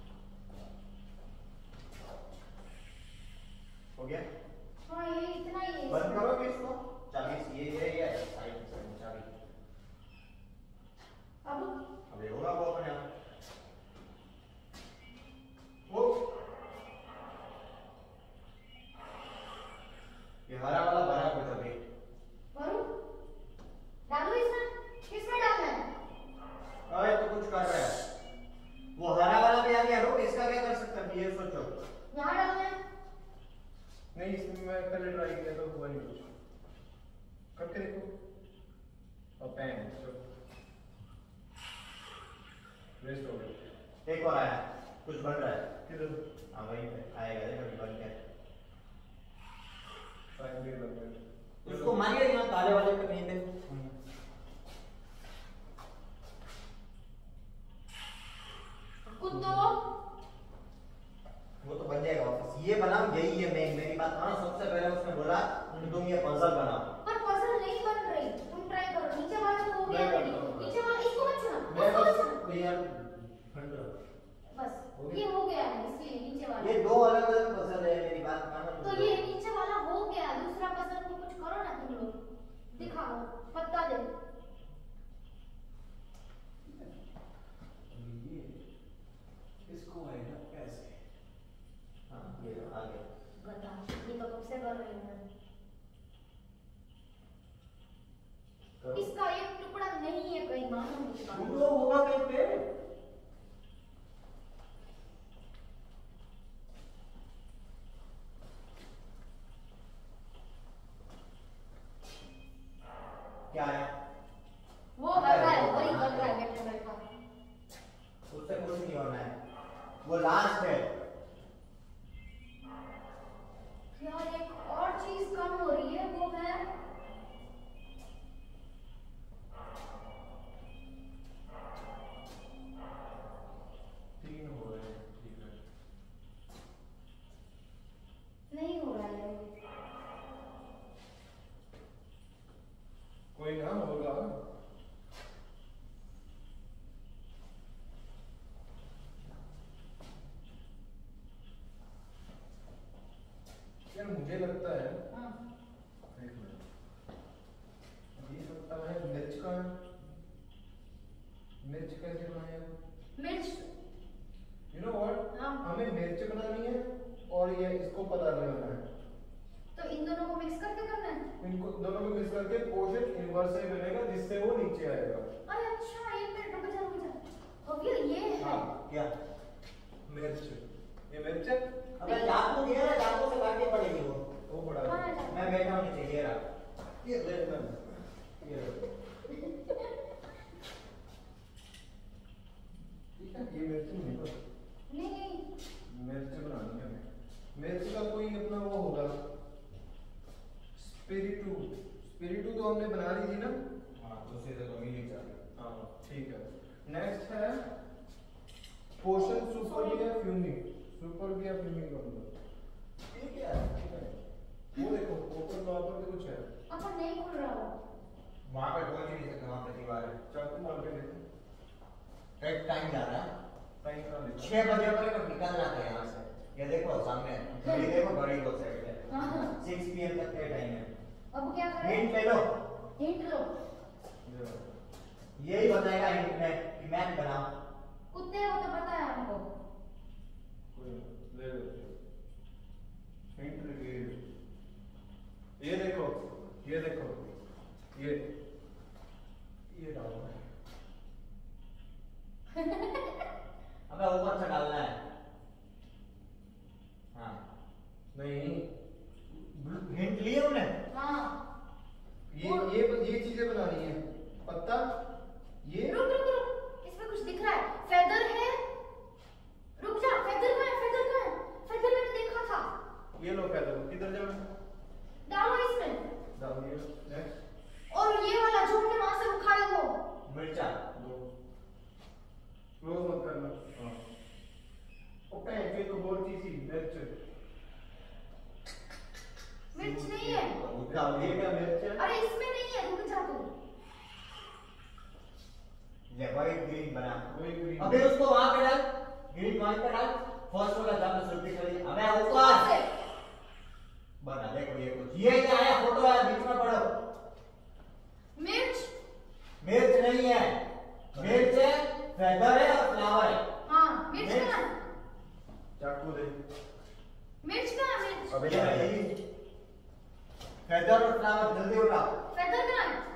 Speaker 2: हो गया?
Speaker 1: हाँ ये इतना ही है।
Speaker 2: बंद करो भी इसको। चाबी ये साइड से चाबी।
Speaker 1: अब
Speaker 2: ये होगा वो अपने आप। वो ये हरा वाला भरा कुछ अभी।
Speaker 1: भरू? डालो इसमें? किसमें डालना है?
Speaker 2: अरे तो कुछ कर रहा है। वो हरा वाला भी आ गया। रुक, इसका क्या कर सकते हैं ये सोचो।
Speaker 1: यहाँ डालना है?
Speaker 4: नहीं, इसमें मैं पहले ट्राई किया तो हुआ नहीं कुछ। करके देखो। और पैन वेस्ट हो गया।
Speaker 2: एक और आया, कुछ बन रहा है।
Speaker 4: किधर?
Speaker 2: हाँ वहीं पे आएगा, देखो अभी बन गया।
Speaker 4: पैन भी लग गया।
Speaker 2: उसको मारिए यहाँ काले वाले पे कहीं पे।
Speaker 1: कुत्तो।
Speaker 2: वो तो बन जाएगा वापस। ये बनाओ, यही है मेरी बात मानो। सबसे पहले उसने बोला कि तुम ये पजल बनाओ।
Speaker 1: पर पजल नहीं बन रही, तुम ट्राई करो। नीचे वाला तो हो गया
Speaker 4: मैं
Speaker 1: रेडी।
Speaker 4: करता हूँ।
Speaker 1: नीचे वाला इसको मत छूना,
Speaker 2: मैं
Speaker 1: इसको मत
Speaker 2: बस
Speaker 1: छूना।
Speaker 2: ये यार ठंड
Speaker 1: बस ये हो गया है, इसलिए नीचे वाला।
Speaker 2: ये दो अलग अलग पजल है, मेरी बात मानो।
Speaker 1: तो ये नीचे वाला हो गया, दूसरा पजल को कुछ करो ना तुम लोग। दिखाओ, पत्ता दे।
Speaker 4: इसको आएगा कैसे?
Speaker 2: हाँ ये आ गया।
Speaker 1: बता, ये तो कब से कर रही हूँ मैं।
Speaker 2: करो।
Speaker 1: इसका एक टुकड़ा नहीं है कहीं, मानो मेरी बात।
Speaker 2: वो होगा कहीं पे। क्या है?
Speaker 1: वो कर रहा है, वही कर रहा है बैठा बैठा।
Speaker 2: उससे कुछ नहीं होना है, वो लास्ट है।
Speaker 1: यार एक और चीज कम हो रही है, वो है
Speaker 4: तीन हो रहे हैं। ठीक है।
Speaker 1: नहीं हो रहा है।
Speaker 4: कोई ना होगा। यार मुझे लगता है,
Speaker 1: हाँ।
Speaker 4: एक मिनट, ये लगता है मिर्च का। मिर्च कैसे बनाएगा?
Speaker 1: मिर्च।
Speaker 4: यू नो व्हाट,
Speaker 1: हाँ।
Speaker 4: हमें मिर्च बनानी है और ये इसको पता लगाना है।
Speaker 1: तो इन दोनों को मिक्स करके करना है?
Speaker 4: इनको दोनों को मिक्स करके पोर्शन इनवर्स से बनेगा, जिससे वो नीचे आएगा।
Speaker 1: अरे अच्छा, एक मिनट रुक जा रुक जा। हो गया, ये है।
Speaker 4: हाँ,
Speaker 2: क्या?
Speaker 4: मिर्च। ये मिर्च है।
Speaker 2: अबे चाकू दिया ना, चाकू से काटनी पड़ेगी वो।
Speaker 4: वो बड़ा
Speaker 1: कहाँ
Speaker 4: है।
Speaker 1: है चाकू?
Speaker 2: मैं बैठा हूँ नीचे, ये रहा। ये देख मैं। ये रहा।
Speaker 4: ठीक है, ये मिर्च नहीं है।
Speaker 1: नहीं
Speaker 4: मिर्च बनानी है हमें। मिर्च का कोई अपना वो होगा, स्पिरिटू। स्पिरिटू तो हमने बना ली थी ना।
Speaker 2: हाँ दूसरी से तो मिली चाहिए।
Speaker 4: हाँ ठीक है। नेक्स्ट है पोशन सुपर या फ्यूमिंग। सुपर या फ्यूमिंग का मतलब
Speaker 2: ये क्या है?
Speaker 4: ठीक है। वो देखो ओपन वहां पर भी कुछ है।
Speaker 1: अपन नहीं खुल रहा हो।
Speaker 2: वहाँ पे पहुँच ही नहीं सकते, वहाँ पे दीवार है।
Speaker 4: चाकू मार के देखो।
Speaker 2: एक टाइम जा रहा है।
Speaker 4: टाइम का देखो।
Speaker 2: 6 बजे पर निकलना था यहाँ से। ये देखो सामने, घड़ी देखो, घड़ी को साइड पे।
Speaker 1: हाँ।
Speaker 2: 6 PM तक का टाइम है।
Speaker 1: अब क्या करें?
Speaker 2: हिंट ले लो।
Speaker 1: हिंट लो।
Speaker 2: यही बताएगा हिंट में कि मैप बनाओ।
Speaker 1: कुत्ते को तो पता है हमको।
Speaker 4: कोई ना, ले लो। हिंट ले। ये देखो, ये देखो, ये डालो।
Speaker 2: अबे ऊपर से डालना है। हाँ
Speaker 4: नहीं,
Speaker 2: हिंट लिए हमने।
Speaker 1: हाँ।
Speaker 4: ये चीजें बनानी है। पत्ता, ये
Speaker 1: रुक रुक रुक, इसमें कुछ दिख रहा है। फेदर है। रुक जा, फेदर कहाँ है? फेदर कहाँ है? फेदर मैंने देखा था।
Speaker 4: ये लो पैदल किधर जाना?
Speaker 1: डालो इसमें।
Speaker 4: डाल दिया। नेक्स्ट
Speaker 1: और ये वाला जो हमने वहां से उखाड़ा वो।
Speaker 2: मिर्चा।
Speaker 4: दो। क्लोज मत कर। ग्रीन
Speaker 2: अबे उसको वहां पे डाल, ग्रीन वहां पे डाल, फर्स्ट वाला जहां पे सुल्फी चली, अबे ऊपर बना। देखो ये कुछ, ये क्या है, फोटो है, बीच में पढ़ो।
Speaker 1: मिर्च।
Speaker 2: मिर्च नहीं है, मिर्च है, फेदर है और फ्लावर है।
Speaker 1: हाँ मिर्च
Speaker 2: मिर्च।
Speaker 1: कहाँ है?
Speaker 4: चाकू दे।
Speaker 1: मिर्च कहाँ है? मिर्च।
Speaker 2: अबे यही फेदर और फ्लावर, जल्दी उठा।
Speaker 1: फेदर कहाँ है?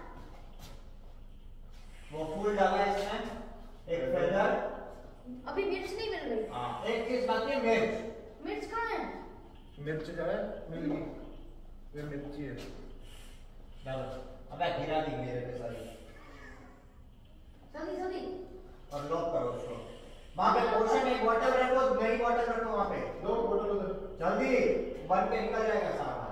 Speaker 2: वो फूल डाला है इसमें, एक फेदर।
Speaker 1: अभी मिर्च नहीं मिल रही।
Speaker 2: हाँ एक चीज बाकी है, मिर्च।
Speaker 1: मिर्च कहाँ है?
Speaker 4: मिर्च जो है मिल गई, ये मिर्ची है।
Speaker 2: डालो। अबे गिरा दी मेरे पे सारी।
Speaker 1: जल्दी जल्दी।
Speaker 2: और लॉक करो उसको। वहां पे पोर्शन एक बॉटल रखो, नई बॉटल रखो वहां पे।
Speaker 4: दो बोतल उधर।
Speaker 2: जल्दी बन के निकल जाएगा सारा।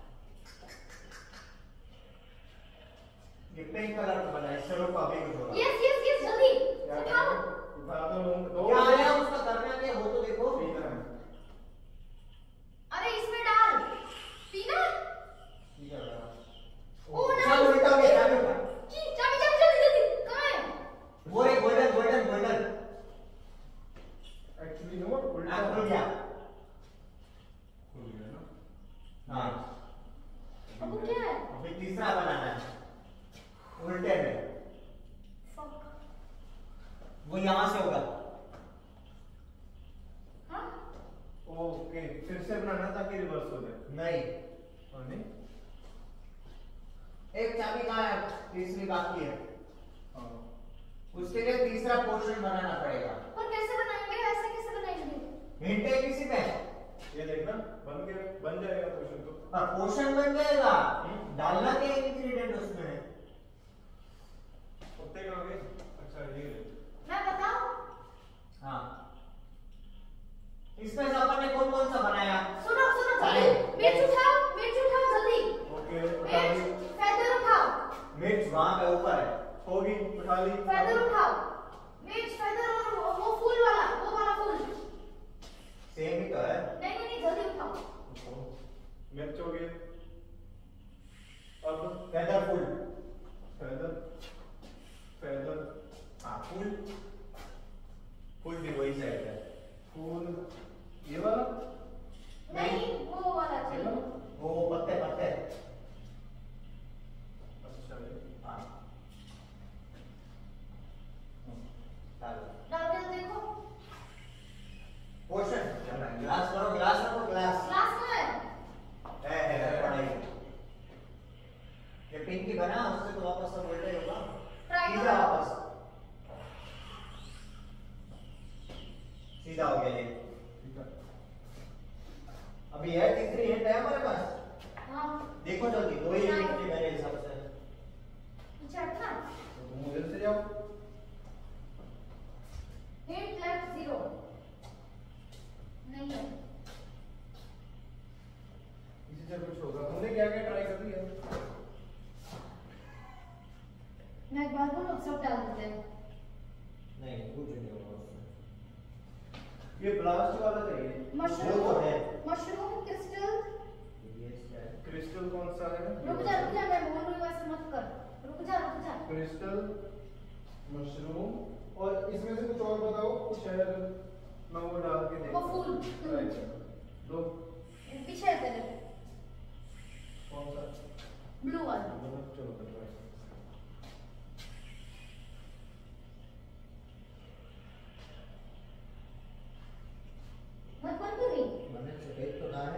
Speaker 2: ये पिंक कलर का बना है, इससे रोको अभी कुछ होगा।
Speaker 1: यस यस यस जल्दी
Speaker 4: क्या
Speaker 1: उठाओ।
Speaker 4: उठा दो दो।
Speaker 2: क्या आया उसका करना क्या, वो तो देखो।
Speaker 4: पीना है।
Speaker 1: अरे इसमें डाल। पीना?
Speaker 2: ठीक है बेटा।
Speaker 1: ओ
Speaker 2: चल
Speaker 1: डाल।
Speaker 2: उल्टा हो गया, चाबी उठा।
Speaker 1: की चाबी चाबी जल्दी जल्दी। कहाँ है?
Speaker 2: वो एक golden golden golden.
Speaker 4: Actually no उल्टा
Speaker 2: हाँ खुल गया।
Speaker 4: खुल गया ना।
Speaker 2: हाँ
Speaker 1: अब वो क्या है?
Speaker 2: अभी तीसरा बनाना है, उल्टे में।
Speaker 1: फक।
Speaker 2: वो यहाँ से होगा।
Speaker 1: हाँ?
Speaker 4: ओके फिर से बनाना ताकि रिवर्स हो जाए।
Speaker 2: नहीं,
Speaker 4: हाँ नहीं।
Speaker 2: एक चाबी कहाँ है, तीसरी बाकी है।
Speaker 4: हाँ
Speaker 2: उसके लिए तीसरा पोर्शन बनाना पड़ेगा।
Speaker 1: पर कैसे बनाएंगे? ऐसे कैसे बनाएंगे?
Speaker 2: हिंट है किसी पे?
Speaker 4: ये देखना बन गया, बन जाएगा पोर्शन तो।
Speaker 2: हाँ पोर्शन बन जाएगा। डालना क्या इंग्रेडिएंट उसमें है?
Speaker 4: पत्ते कहाँ गए? अच्छा ये
Speaker 1: मैं बताऊं?
Speaker 2: हाँ इसमें से अपन ने कौन कौन सा बनाया?
Speaker 1: सुनो सुनो जल्दी। मिर्च उठाओ जल्दी।
Speaker 4: ओके उठा ली।
Speaker 1: मिर्च फेदर उठाओ।
Speaker 2: मिर्च वहां पे ऊपर है।
Speaker 4: होगी उठा ली।
Speaker 1: फेदर उठाओ। मिर्च फेदर और वो फूल वाला, वो वाला फूल।
Speaker 2: सेम ही तो है।
Speaker 1: नहीं नहीं नहीं जल्दी उठाओ।
Speaker 4: मिर्च हो गया। अब
Speaker 2: फेदर फूल।
Speaker 4: फेदर फेदर
Speaker 2: हाँ फूल, फूल भी वही साइड है।
Speaker 4: फूल ये वाला
Speaker 1: नहीं वो वाला
Speaker 4: ये
Speaker 1: चाहिए।
Speaker 4: वाला।
Speaker 2: वो पत्ते पत्ते।
Speaker 4: अच्छा ये
Speaker 2: हाँ डालो।
Speaker 1: डाल के तो देखो।
Speaker 2: पोर्शन ग्लास करो, ग्लास रखो, ग्लास
Speaker 1: ग्लास कहाँ है?
Speaker 2: है पढ़ाई। ये पिंकी बना, उससे तो वापस सब उल्टा ही होगा।
Speaker 1: ट्राई
Speaker 2: सीधा
Speaker 1: करो।
Speaker 2: वापस, सीधा हो गया ये।
Speaker 4: ठीक है।
Speaker 2: अभी है तीसरी हिंट है हमारे पास।
Speaker 1: हाँ
Speaker 2: देखो जल्दी, दो ही हिंट थी मेरे हिसाब से।
Speaker 1: पीछे हटना।
Speaker 4: तो तुम उधर से जाओ।
Speaker 1: हिंट लेफ्ट 0 नहीं है।
Speaker 4: इसी से कुछ होगा। तुमने क्या क्या ट्राई कर लिया?
Speaker 1: मैं एक बात बोलूं, सब डाल देते हैं।
Speaker 2: नहीं कुछ नहीं होगा उसमें।
Speaker 4: ये ब्लास्ट वाला चाहिए।
Speaker 2: वो तो है।
Speaker 1: Mushroom crystal.
Speaker 2: ये क्या है?
Speaker 4: क्रिस्टल कौन सा है?
Speaker 1: रुक जा मैं बोल रही हूँ ऐसे मत कर। रुक जा।
Speaker 4: क्रिस्टल मशरूम और इसमें से कुछ और बताओ, कुछ है अगर मैं वो डाल के
Speaker 1: वो फूल।
Speaker 4: ट्राई कर दो।
Speaker 1: पीछे है तेरे।
Speaker 4: कौन सा?
Speaker 1: ब्लू वाला।
Speaker 4: चलो तो ट्राई।
Speaker 1: मत बंद करी।
Speaker 2: मैंने सफेद तो कहा है।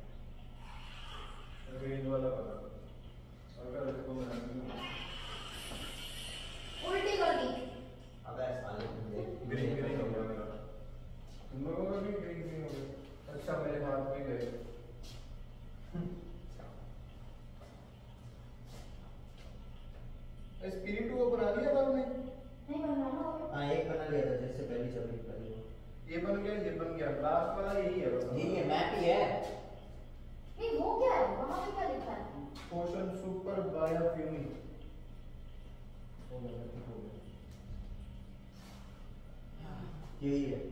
Speaker 4: ग्रीन वाला बता। अगर इसको मैं
Speaker 1: उल्टी कर दी।
Speaker 2: अबे साले तुम
Speaker 4: ग्रीन ग्रीन हो गया मेरा। तुम लोगों का भी ग्रीन ग्रीन हो गया। अच्छा मेरे हाथ में गए। स्पिरिट वो बना दिया बाद में।
Speaker 1: नहीं बनवाना होगा।
Speaker 2: हाँ एक बना लिया था जैसे पहली चपड़ी पहली वो।
Speaker 4: ये बन गया, ये बन गया। लास्ट वाला यही है बस।
Speaker 2: जी ये मैप ही है।
Speaker 1: नहीं वो क्या है? वहाँ पे क्या लिखा है?
Speaker 4: पोशन सुपर बायोफ्यूमी।
Speaker 2: यही है।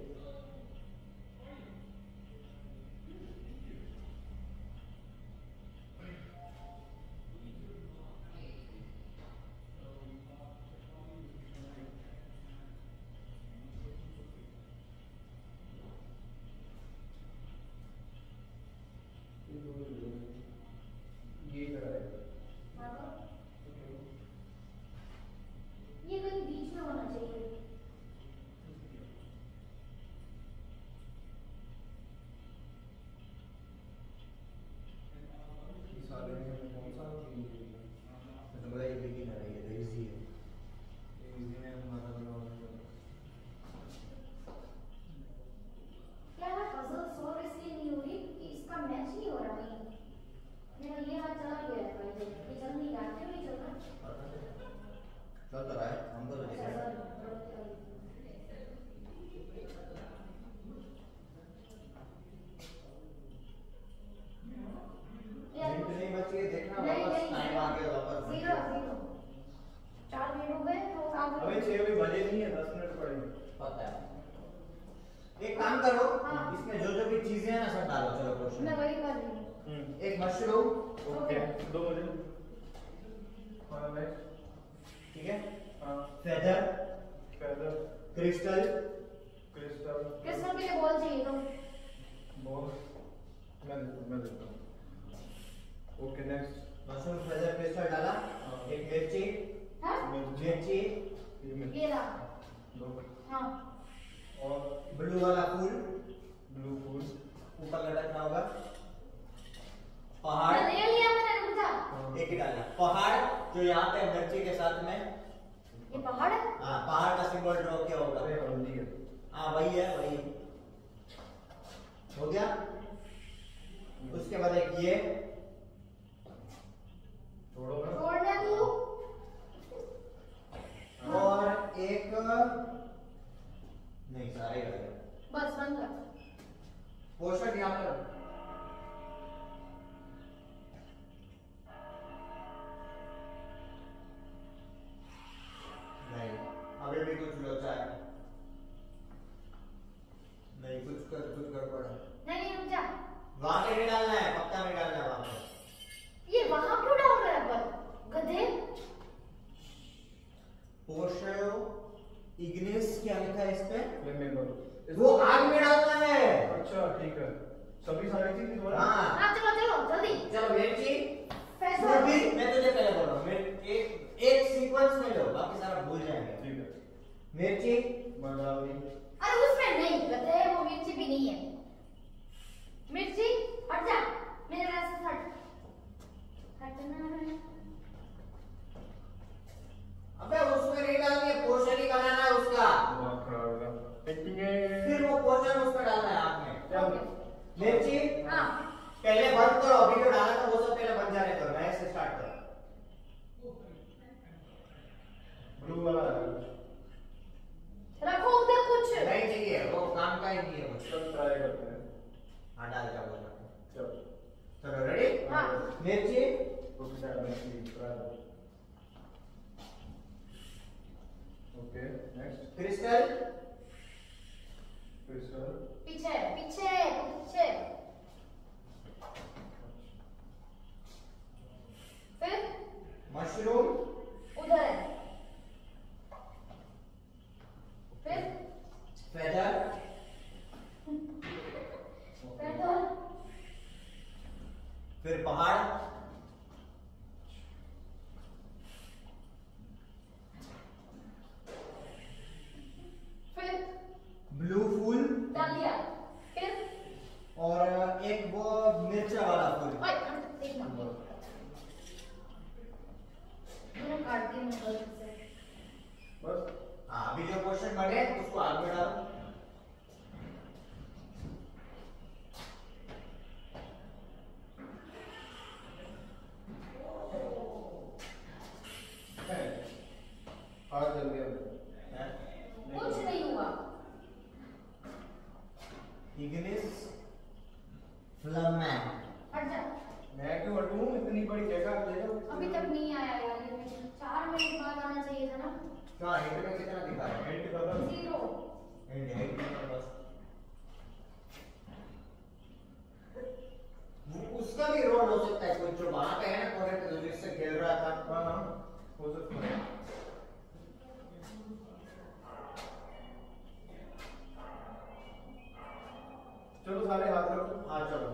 Speaker 2: एक काम करो,
Speaker 1: हाँ।
Speaker 2: इसमें जो जो भी चीजें हैं ना सब डालो। चलो
Speaker 1: मैं
Speaker 2: क्वेश्चन।
Speaker 1: वही कर रही हूँ।
Speaker 2: एक मशरूम,
Speaker 4: ओके दो मुझे। हाँ नेक्स्ट।
Speaker 2: ठीक है,
Speaker 4: हाँ
Speaker 2: feather,
Speaker 4: feather,
Speaker 2: crystal,
Speaker 4: crystal,
Speaker 1: crystal के लिए बॉल चाहिए तो
Speaker 4: बॉल। मैं देता हूँ। Okay next.
Speaker 2: Mushroom, feather, crystal डाला।
Speaker 4: हाँ।
Speaker 2: एक मिर्ची,
Speaker 1: हाँ
Speaker 2: मिर्ची,
Speaker 4: ये में
Speaker 1: ये रहा।
Speaker 4: दो।
Speaker 1: हाँ
Speaker 2: और ब्लू वाला फूल
Speaker 4: ब्लू फूल।
Speaker 2: ऊपर लटकना होगा।
Speaker 1: मैं
Speaker 2: पहाड़,
Speaker 1: ले लिया मैंने, रुक जा।
Speaker 2: एक ही डाला। पहाड़ जो यहाँ पे मिर्ची के साथ में,
Speaker 1: ये पहाड़ है।
Speaker 2: हाँ पहाड़ का सिंबल ड्रॉ किया होगा।
Speaker 4: अरे हल्दी है।
Speaker 2: हाँ वही है, वही हो गया। उसके बाद एक ये
Speaker 4: छोड़ो ना।
Speaker 1: छोड़ने तू।
Speaker 2: और एक नहीं, सारे कर दो।
Speaker 1: बस बंद कर।
Speaker 2: पोस्टर यहाँ पर नहीं, अभी भी कुछ लोचा है। नहीं, कुछ गड़बड़ है।
Speaker 1: नहीं रुक जा।
Speaker 2: वहां पे नहीं डालना है, पक्का नहीं डालना है वहां पे।
Speaker 1: ये वहां क्यों डाल रहा है पर गधे।
Speaker 2: पोस्टर इग्निस क्या लिखा है इस पे?
Speaker 4: फ्लेमेबल।
Speaker 2: वो आग में डालना है।
Speaker 4: अच्छा ठीक है। सभी सारी चीज दोबारा।
Speaker 2: हाँ
Speaker 1: हाँ चलो चलो जल्दी।
Speaker 2: चलो मिर्ची,
Speaker 1: पैसा।
Speaker 2: वो भी मैं तुझे पहले बोल रहा हूँ, एक सीक्वेंस में लो, बाकी सारा भूल जाएंगे।
Speaker 4: ठीक है।
Speaker 2: मिर्ची,
Speaker 4: डाल दी।
Speaker 1: अरे उसमें नहीं गधे, वो मिर्ची भी नहीं है। मिर्ची हट जा मेरे रास्ते से हट। हटना है।
Speaker 2: अबे उसमें नहीं डालनी है, पोर्शन ही बनाना है उसका।
Speaker 4: दिमाग खराब हो गया।
Speaker 2: फिर वो पोर्शन उसमें डालना है आग में।
Speaker 1: ओके।
Speaker 2: मिर्ची
Speaker 1: हाँ
Speaker 2: पहले बंद करो, अभी जो डाला था वो सब पहले बन जाने दो, नए से स्टार्ट करो।
Speaker 4: ब्लू वाला है।
Speaker 1: रखो उधर कुछ।
Speaker 2: नहीं चाहिए, वो काम का ही नहीं है कुछ।
Speaker 4: चल ट्राई करते हैं।
Speaker 2: हाँ डाल जाओ बोलो।
Speaker 4: चल।
Speaker 2: चलो रेडी।
Speaker 1: हाँ।
Speaker 2: मिर्ची,
Speaker 4: okay try. Okay next.
Speaker 2: Crystal,
Speaker 4: crystal.
Speaker 1: पीछे पीछे पीछे। फिर
Speaker 2: मशरूम,
Speaker 1: उधर है। फिर
Speaker 2: फेदर,
Speaker 1: पैदल।
Speaker 2: फिर पहाड़,
Speaker 1: फिर
Speaker 2: ब्लू फूल
Speaker 1: डाल दिया। फिर
Speaker 2: और एक वो मिर्चा वाला फूल।
Speaker 1: ओए एक मिनट। दोनों काट दिए मैं गलती से।
Speaker 4: बस।
Speaker 2: हाँ अभी जो क्वेश्चन बने उसको आग में डालो।
Speaker 4: हाथ जल गया।
Speaker 1: कुछ नहीं हुआ।
Speaker 2: इग्निस फ्लेमेंट।
Speaker 1: हट जा।
Speaker 4: मैं क्यों हटूं? इतनी बड़ी जगह ले लो।
Speaker 1: अभी तक नहीं आया यार ये 4 मिनट बाद आना चाहिए था ना।
Speaker 2: क्या हिंट में कितना दिखा रहा है?
Speaker 4: हिंट कर दो।
Speaker 1: 0।
Speaker 2: हिंट में बस उसका भी रोल हो सकता है, कोई जो वहां पे है ना करेक्ट जो जिससे खेल रहा था।
Speaker 4: हाँ हो सकता है। चलो सारे हाथ रखो।
Speaker 2: हाँ चलो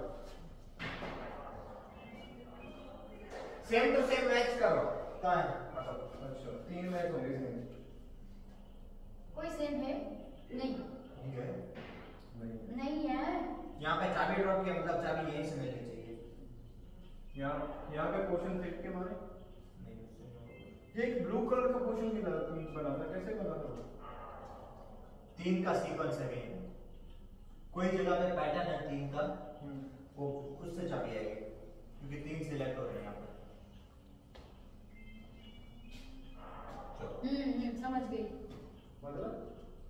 Speaker 2: सेम टू सेम मैच करो। कहाँ है?
Speaker 4: अच्छा 3 मैच होंगे सेम।
Speaker 1: कोई सेम है? नहीं
Speaker 2: ठीक है।
Speaker 1: नहीं है।
Speaker 2: यहाँ पे चाबी ड्रॉप किया, मतलब चाबी यहीं से मिलनी चाहिए।
Speaker 4: यहाँ पे पोशन फेंक के मारे।
Speaker 2: नहीं उससे नहीं होगा।
Speaker 4: ये एक ब्लू कलर का पोशन मिला तुम बनाता कैसे बनाता हो?
Speaker 2: 3 का सीक्वेंस है मेन, कोई जगह पे पैटर्न है 3 का, वो उससे चाबी आएगी क्योंकि 3 सिलेक्ट हो रहे हैं यहाँ पे। चलो
Speaker 1: समझ गई।
Speaker 4: मतलब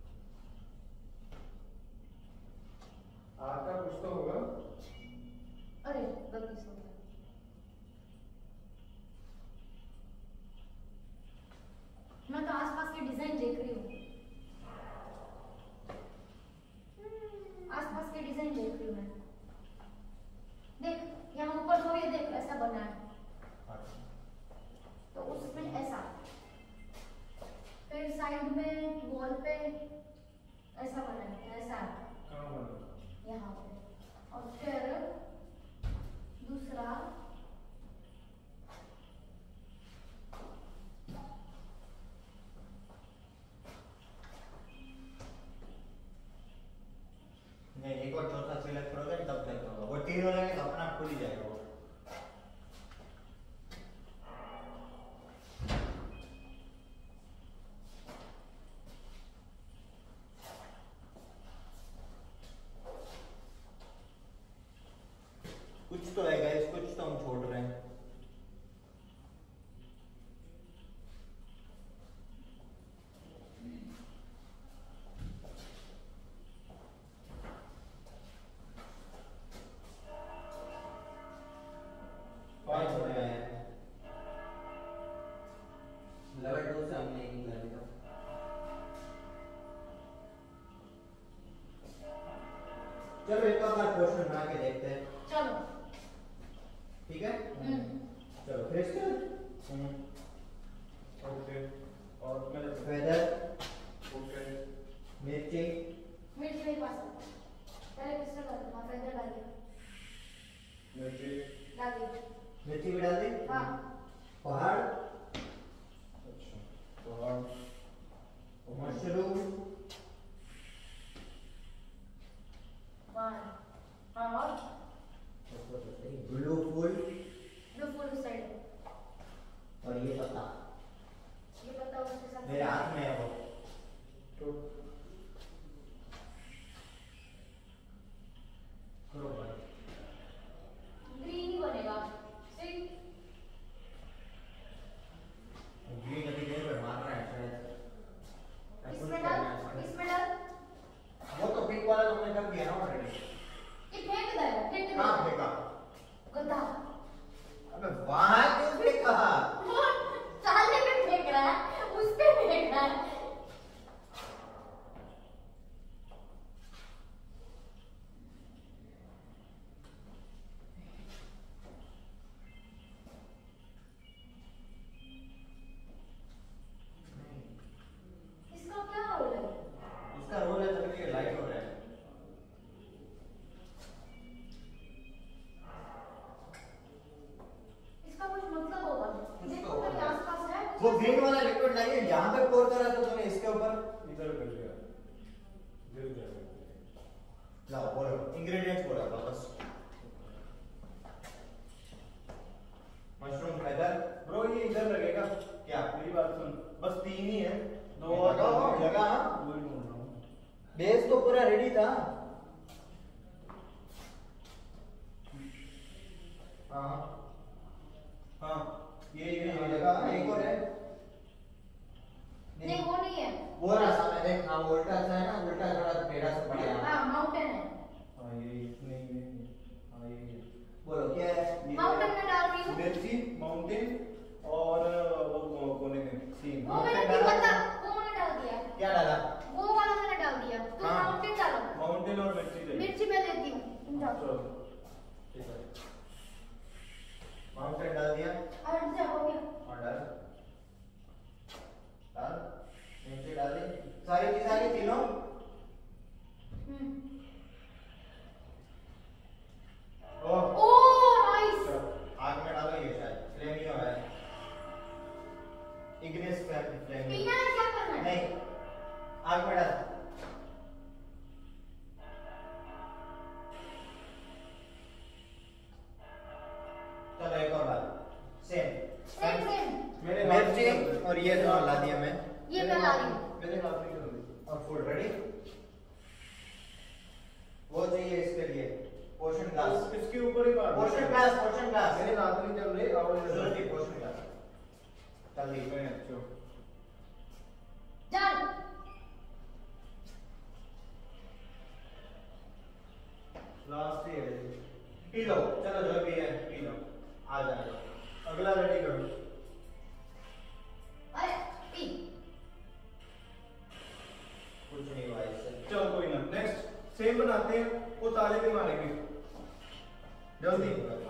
Speaker 4: आता कुछ तो होगा।
Speaker 1: अरे गलती से हो गया। मैं तो आसपास की डिजाइन देख रही हूँ। डिजाइन देख रही हूँ मैं। देख यहाँ ऊपर तो ये देख ऐसा बना है, तो उसमें ऐसा, फिर साइड में वॉल पे ऐसा बना है, ऐसा
Speaker 4: कहाँ बना?
Speaker 1: यहाँ पे, और फिर दूसरा
Speaker 2: नहीं, एक और चौथा सिलेक्ट करोगे तब देखता होगा। वो 3 हो जाएंगे तो अपना आप खुल ही जाएगा वो। कुछ तो है गाइस, कुछ तो हम छोड़ रहे हैं। लेवल 2 से हमने एक निकाल दिया। चलो एक और बार क्वेश्चन बना के देखते हैं,
Speaker 1: चलो।
Speaker 2: ठीक है? चलो फिर से
Speaker 4: ओके। और मेरे
Speaker 2: वेदर,
Speaker 4: ओके।
Speaker 2: मिर्ची,
Speaker 1: मिर्ची मेरे पास है। पहले किसने डाला? हाँ, फेदर डाल दिया।
Speaker 4: मिर्ची।
Speaker 1: डाल दिया।
Speaker 2: मिर्ची भी डाल दी।
Speaker 1: हाँ।
Speaker 2: पहाड़,
Speaker 4: अच्छा। पहाड़।
Speaker 2: Mushroom,
Speaker 1: one. हाँ, और
Speaker 2: ब्लू फूल,
Speaker 1: ब्लू फूल उस साइड है।
Speaker 2: और ये पत्ता
Speaker 1: ये पता उसके साथ
Speaker 2: मेरे हाथ में है वो।
Speaker 4: तो
Speaker 2: करो भाई।
Speaker 1: ग्रीन ही बनेगा। See?
Speaker 2: ग्रीन अभी देर में मार रहा है शायद।
Speaker 1: इसमें डाल, इसमें डाल।
Speaker 2: वो तो पिंक वाला तुमने कर दिया ना ऑलरेडी।
Speaker 1: ये फेंक दे, फेंक दे।
Speaker 2: कहाँ फेंका?
Speaker 1: गधा।
Speaker 2: अबे वहाँ क्यों फेंका?
Speaker 1: वो साले पे फेंक रहा है, उस पे फेंक रहा है। इसका क्या रोल है?
Speaker 2: उसका रोल है तभी ये लाइट हो रहा है।
Speaker 1: इसका कुछ मतलब होगा।
Speaker 2: कुछ
Speaker 1: देखो
Speaker 2: तो
Speaker 1: मेरे
Speaker 2: होगा।
Speaker 1: आसपास है।
Speaker 2: वो ग्रीन वाला लिक्विड लाइए, जहाँ पे पोर करा था तुमने इसके ऊपर।
Speaker 4: इधर कर दिया। गिर जाएगा।
Speaker 2: लाओ बोलो, इंग्रेडिएंट्स बोलो वापस। Mushroom feather.
Speaker 4: ब्रो ये इधर लगेगा।
Speaker 2: क्या?
Speaker 4: मेरी बात सुन, बस 3 ही है। 2 और
Speaker 2: लगाओ, लगा।
Speaker 4: वही बोल रहा हूँ।
Speaker 2: बेस तो पूरा रेडी था। हाँ
Speaker 4: हाँ ये
Speaker 2: लगा। एक और है।
Speaker 1: नहीं वो नहीं है।
Speaker 2: वो रास्ता में देख। हाँ वो उल्टा सा है ना, उल्टा थोड़ा टेढ़ा सा पड़ा है।
Speaker 1: हाँ माउंटेन है।
Speaker 4: हाँ ये नहीं हाँ ये
Speaker 2: बोलो क्या है?
Speaker 4: ये
Speaker 1: माउंटेन में डाल रही हूँ।
Speaker 4: मिर्ची, माउंटेन और वो कोने में सीन।
Speaker 1: वो मैंने भी पता, वो मैंने डाल दिया।
Speaker 2: क्या डाला?
Speaker 1: वो वाला मैंने डाल दिया। तुम
Speaker 2: हाँ।
Speaker 1: माउंटेन डालो।
Speaker 4: माउंटेन और मिर्ची चाहिए।
Speaker 1: मिर्ची मैं लेती हूँ। तुम डालो।
Speaker 4: चलो ठीक है।
Speaker 2: माउंटेन डाल दिया।
Speaker 1: और जा हो गया।
Speaker 2: और डाल डाल मिर्ची डाल दी। सारी चीज आ गई तीनों। Oh
Speaker 1: oh nice.
Speaker 2: आग में डालो ये शायद फ्लेमियो है। इग्निस फ्लेमियो।
Speaker 1: पीना है क्या करना है?
Speaker 2: नहीं, आग में डाल। चलो एक और बार सेम
Speaker 1: सेम सेम।
Speaker 4: मेरे
Speaker 2: मिर्ची और ये दोनों ला दिया मैं।
Speaker 1: ये मैं ला रही हूँ।
Speaker 4: मेरे हाथ में कर दी।
Speaker 2: और फुल रेडी। वो चाहिए इसके लिए पोशन ग्लास।
Speaker 4: इसके ऊपर ही मार।
Speaker 2: Potion glass, potion glass.
Speaker 4: मेरे हाथ नहीं चल रही आवाज
Speaker 2: जल्दी पोशन ग्लास। जल्दी।
Speaker 4: अच्छा
Speaker 1: चल।
Speaker 4: लास्ट ही है।
Speaker 2: पी लो, चलो जो भी है पी लो। आ जाएगा।
Speaker 4: अगला रेडी करो।
Speaker 1: अरे पी।
Speaker 2: कुछ नहीं हुआ इससे।
Speaker 4: चल कोई ना। नेक्स्ट सेम बनाते हैं, वो ताले पे मारेंगे जल्दी।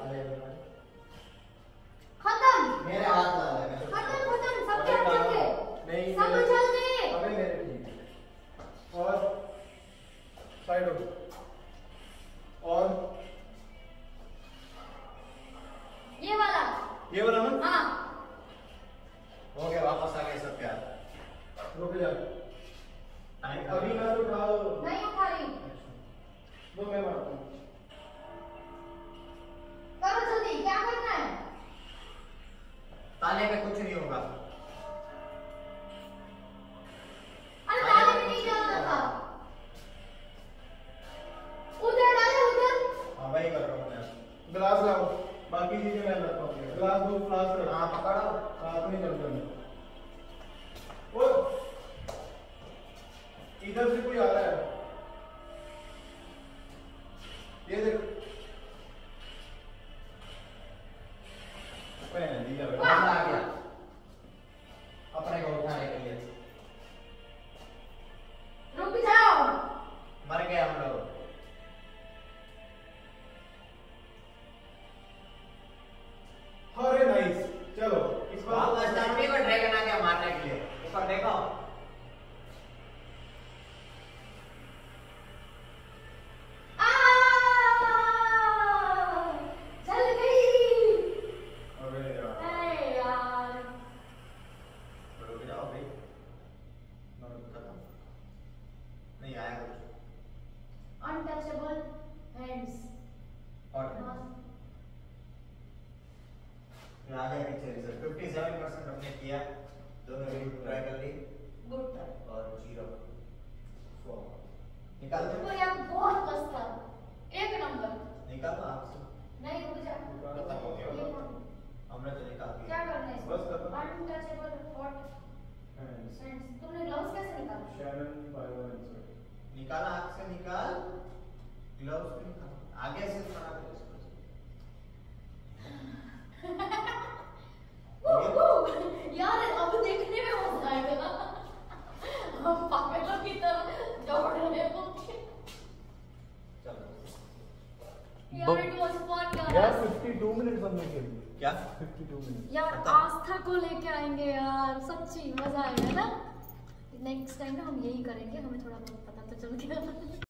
Speaker 1: खत्म
Speaker 2: मेरे हाथ ला ले मैं
Speaker 1: खत्म खत्म सब क्या चल गए
Speaker 4: नहीं
Speaker 1: सब
Speaker 4: मेरे-
Speaker 1: चल गए
Speaker 4: अबे मेरे ठीक है। और साइड हो और
Speaker 1: ये वाला
Speaker 4: ना
Speaker 1: हाँ
Speaker 2: हो गया, वापस आ गए सब प्यार।
Speaker 4: रुक जा
Speaker 2: टाइम
Speaker 4: अभी मैं उठाओ
Speaker 1: नहीं उठा रही
Speaker 4: दो मैं मारता हूँ।
Speaker 1: करो जल्दी क्या करना है
Speaker 2: ताले पे कुछ नहीं होगा।
Speaker 1: अरे ताले में नहीं डालना था उधर डाले उधर
Speaker 2: हाँ वही कर रहा हूँ मैं।
Speaker 4: गिलास लाओ, बाकी चीजें मैं लाता हूँ। गिलास दो, फ्लास्क रखो।
Speaker 2: हाँ पकड़ो।
Speaker 4: हाथ नहीं चलता मैं। ओ इधर से कोई आ रहा है, ये देख। पहन लिया बेटा।
Speaker 2: वाह आ गया अपने को उठाने के लिए।
Speaker 1: रुक जाओ
Speaker 2: मर गए हम लोग।
Speaker 4: अरे नाइस, चलो इस बार
Speaker 2: वापस जर्मनी को ड्रैगन आ गया मारने के लिए। ऊपर देखो
Speaker 1: चल गई
Speaker 4: अरे यार
Speaker 1: अरे यार
Speaker 2: रुक जाओ भाई। खत्म नहीं आया कुछ।
Speaker 1: अनटचेबल हैंड्स
Speaker 2: और आ गया पीछे रिजल्ट। 57% हमने किया, दोनों रीड ट्राई कर ली
Speaker 1: गुड ट्राई
Speaker 2: और 0 निकाल दो।
Speaker 1: तो यार बहुत मस्त था एक नंबर
Speaker 2: निकाल दो आपसे।
Speaker 1: नहीं रुक जा
Speaker 2: खत्म हो गया।
Speaker 1: ये कौन?
Speaker 2: हमने तो निकाल दिया।
Speaker 1: क्या करना है
Speaker 4: बस खत्म।
Speaker 1: अनटचेबल व्हाट
Speaker 4: हैंड्स
Speaker 1: हैंड्स तुमने ग्लव्स कैसे निकाले
Speaker 4: शैनन बायो आंसर।
Speaker 2: निकाला हाथ से निकाल, ग्लव्स भी निकाल। आगे से खड़ा कर इसको।
Speaker 1: यार अब देखने में मजा आएगा हम पागलों की तरह दौड़ रहे होंगे
Speaker 2: चलो
Speaker 1: यार इट वाज फन
Speaker 4: यार
Speaker 1: यार
Speaker 4: 52 मिनट हमने खेल लिए।
Speaker 2: क्या
Speaker 4: 52 मिनट।
Speaker 1: यार आस्था को लेके आएंगे यार सच्ची मजा आएगा ना नेक्स्ट टाइम ना हम यही करेंगे हमें थोड़ा बहुत पता तो चल गया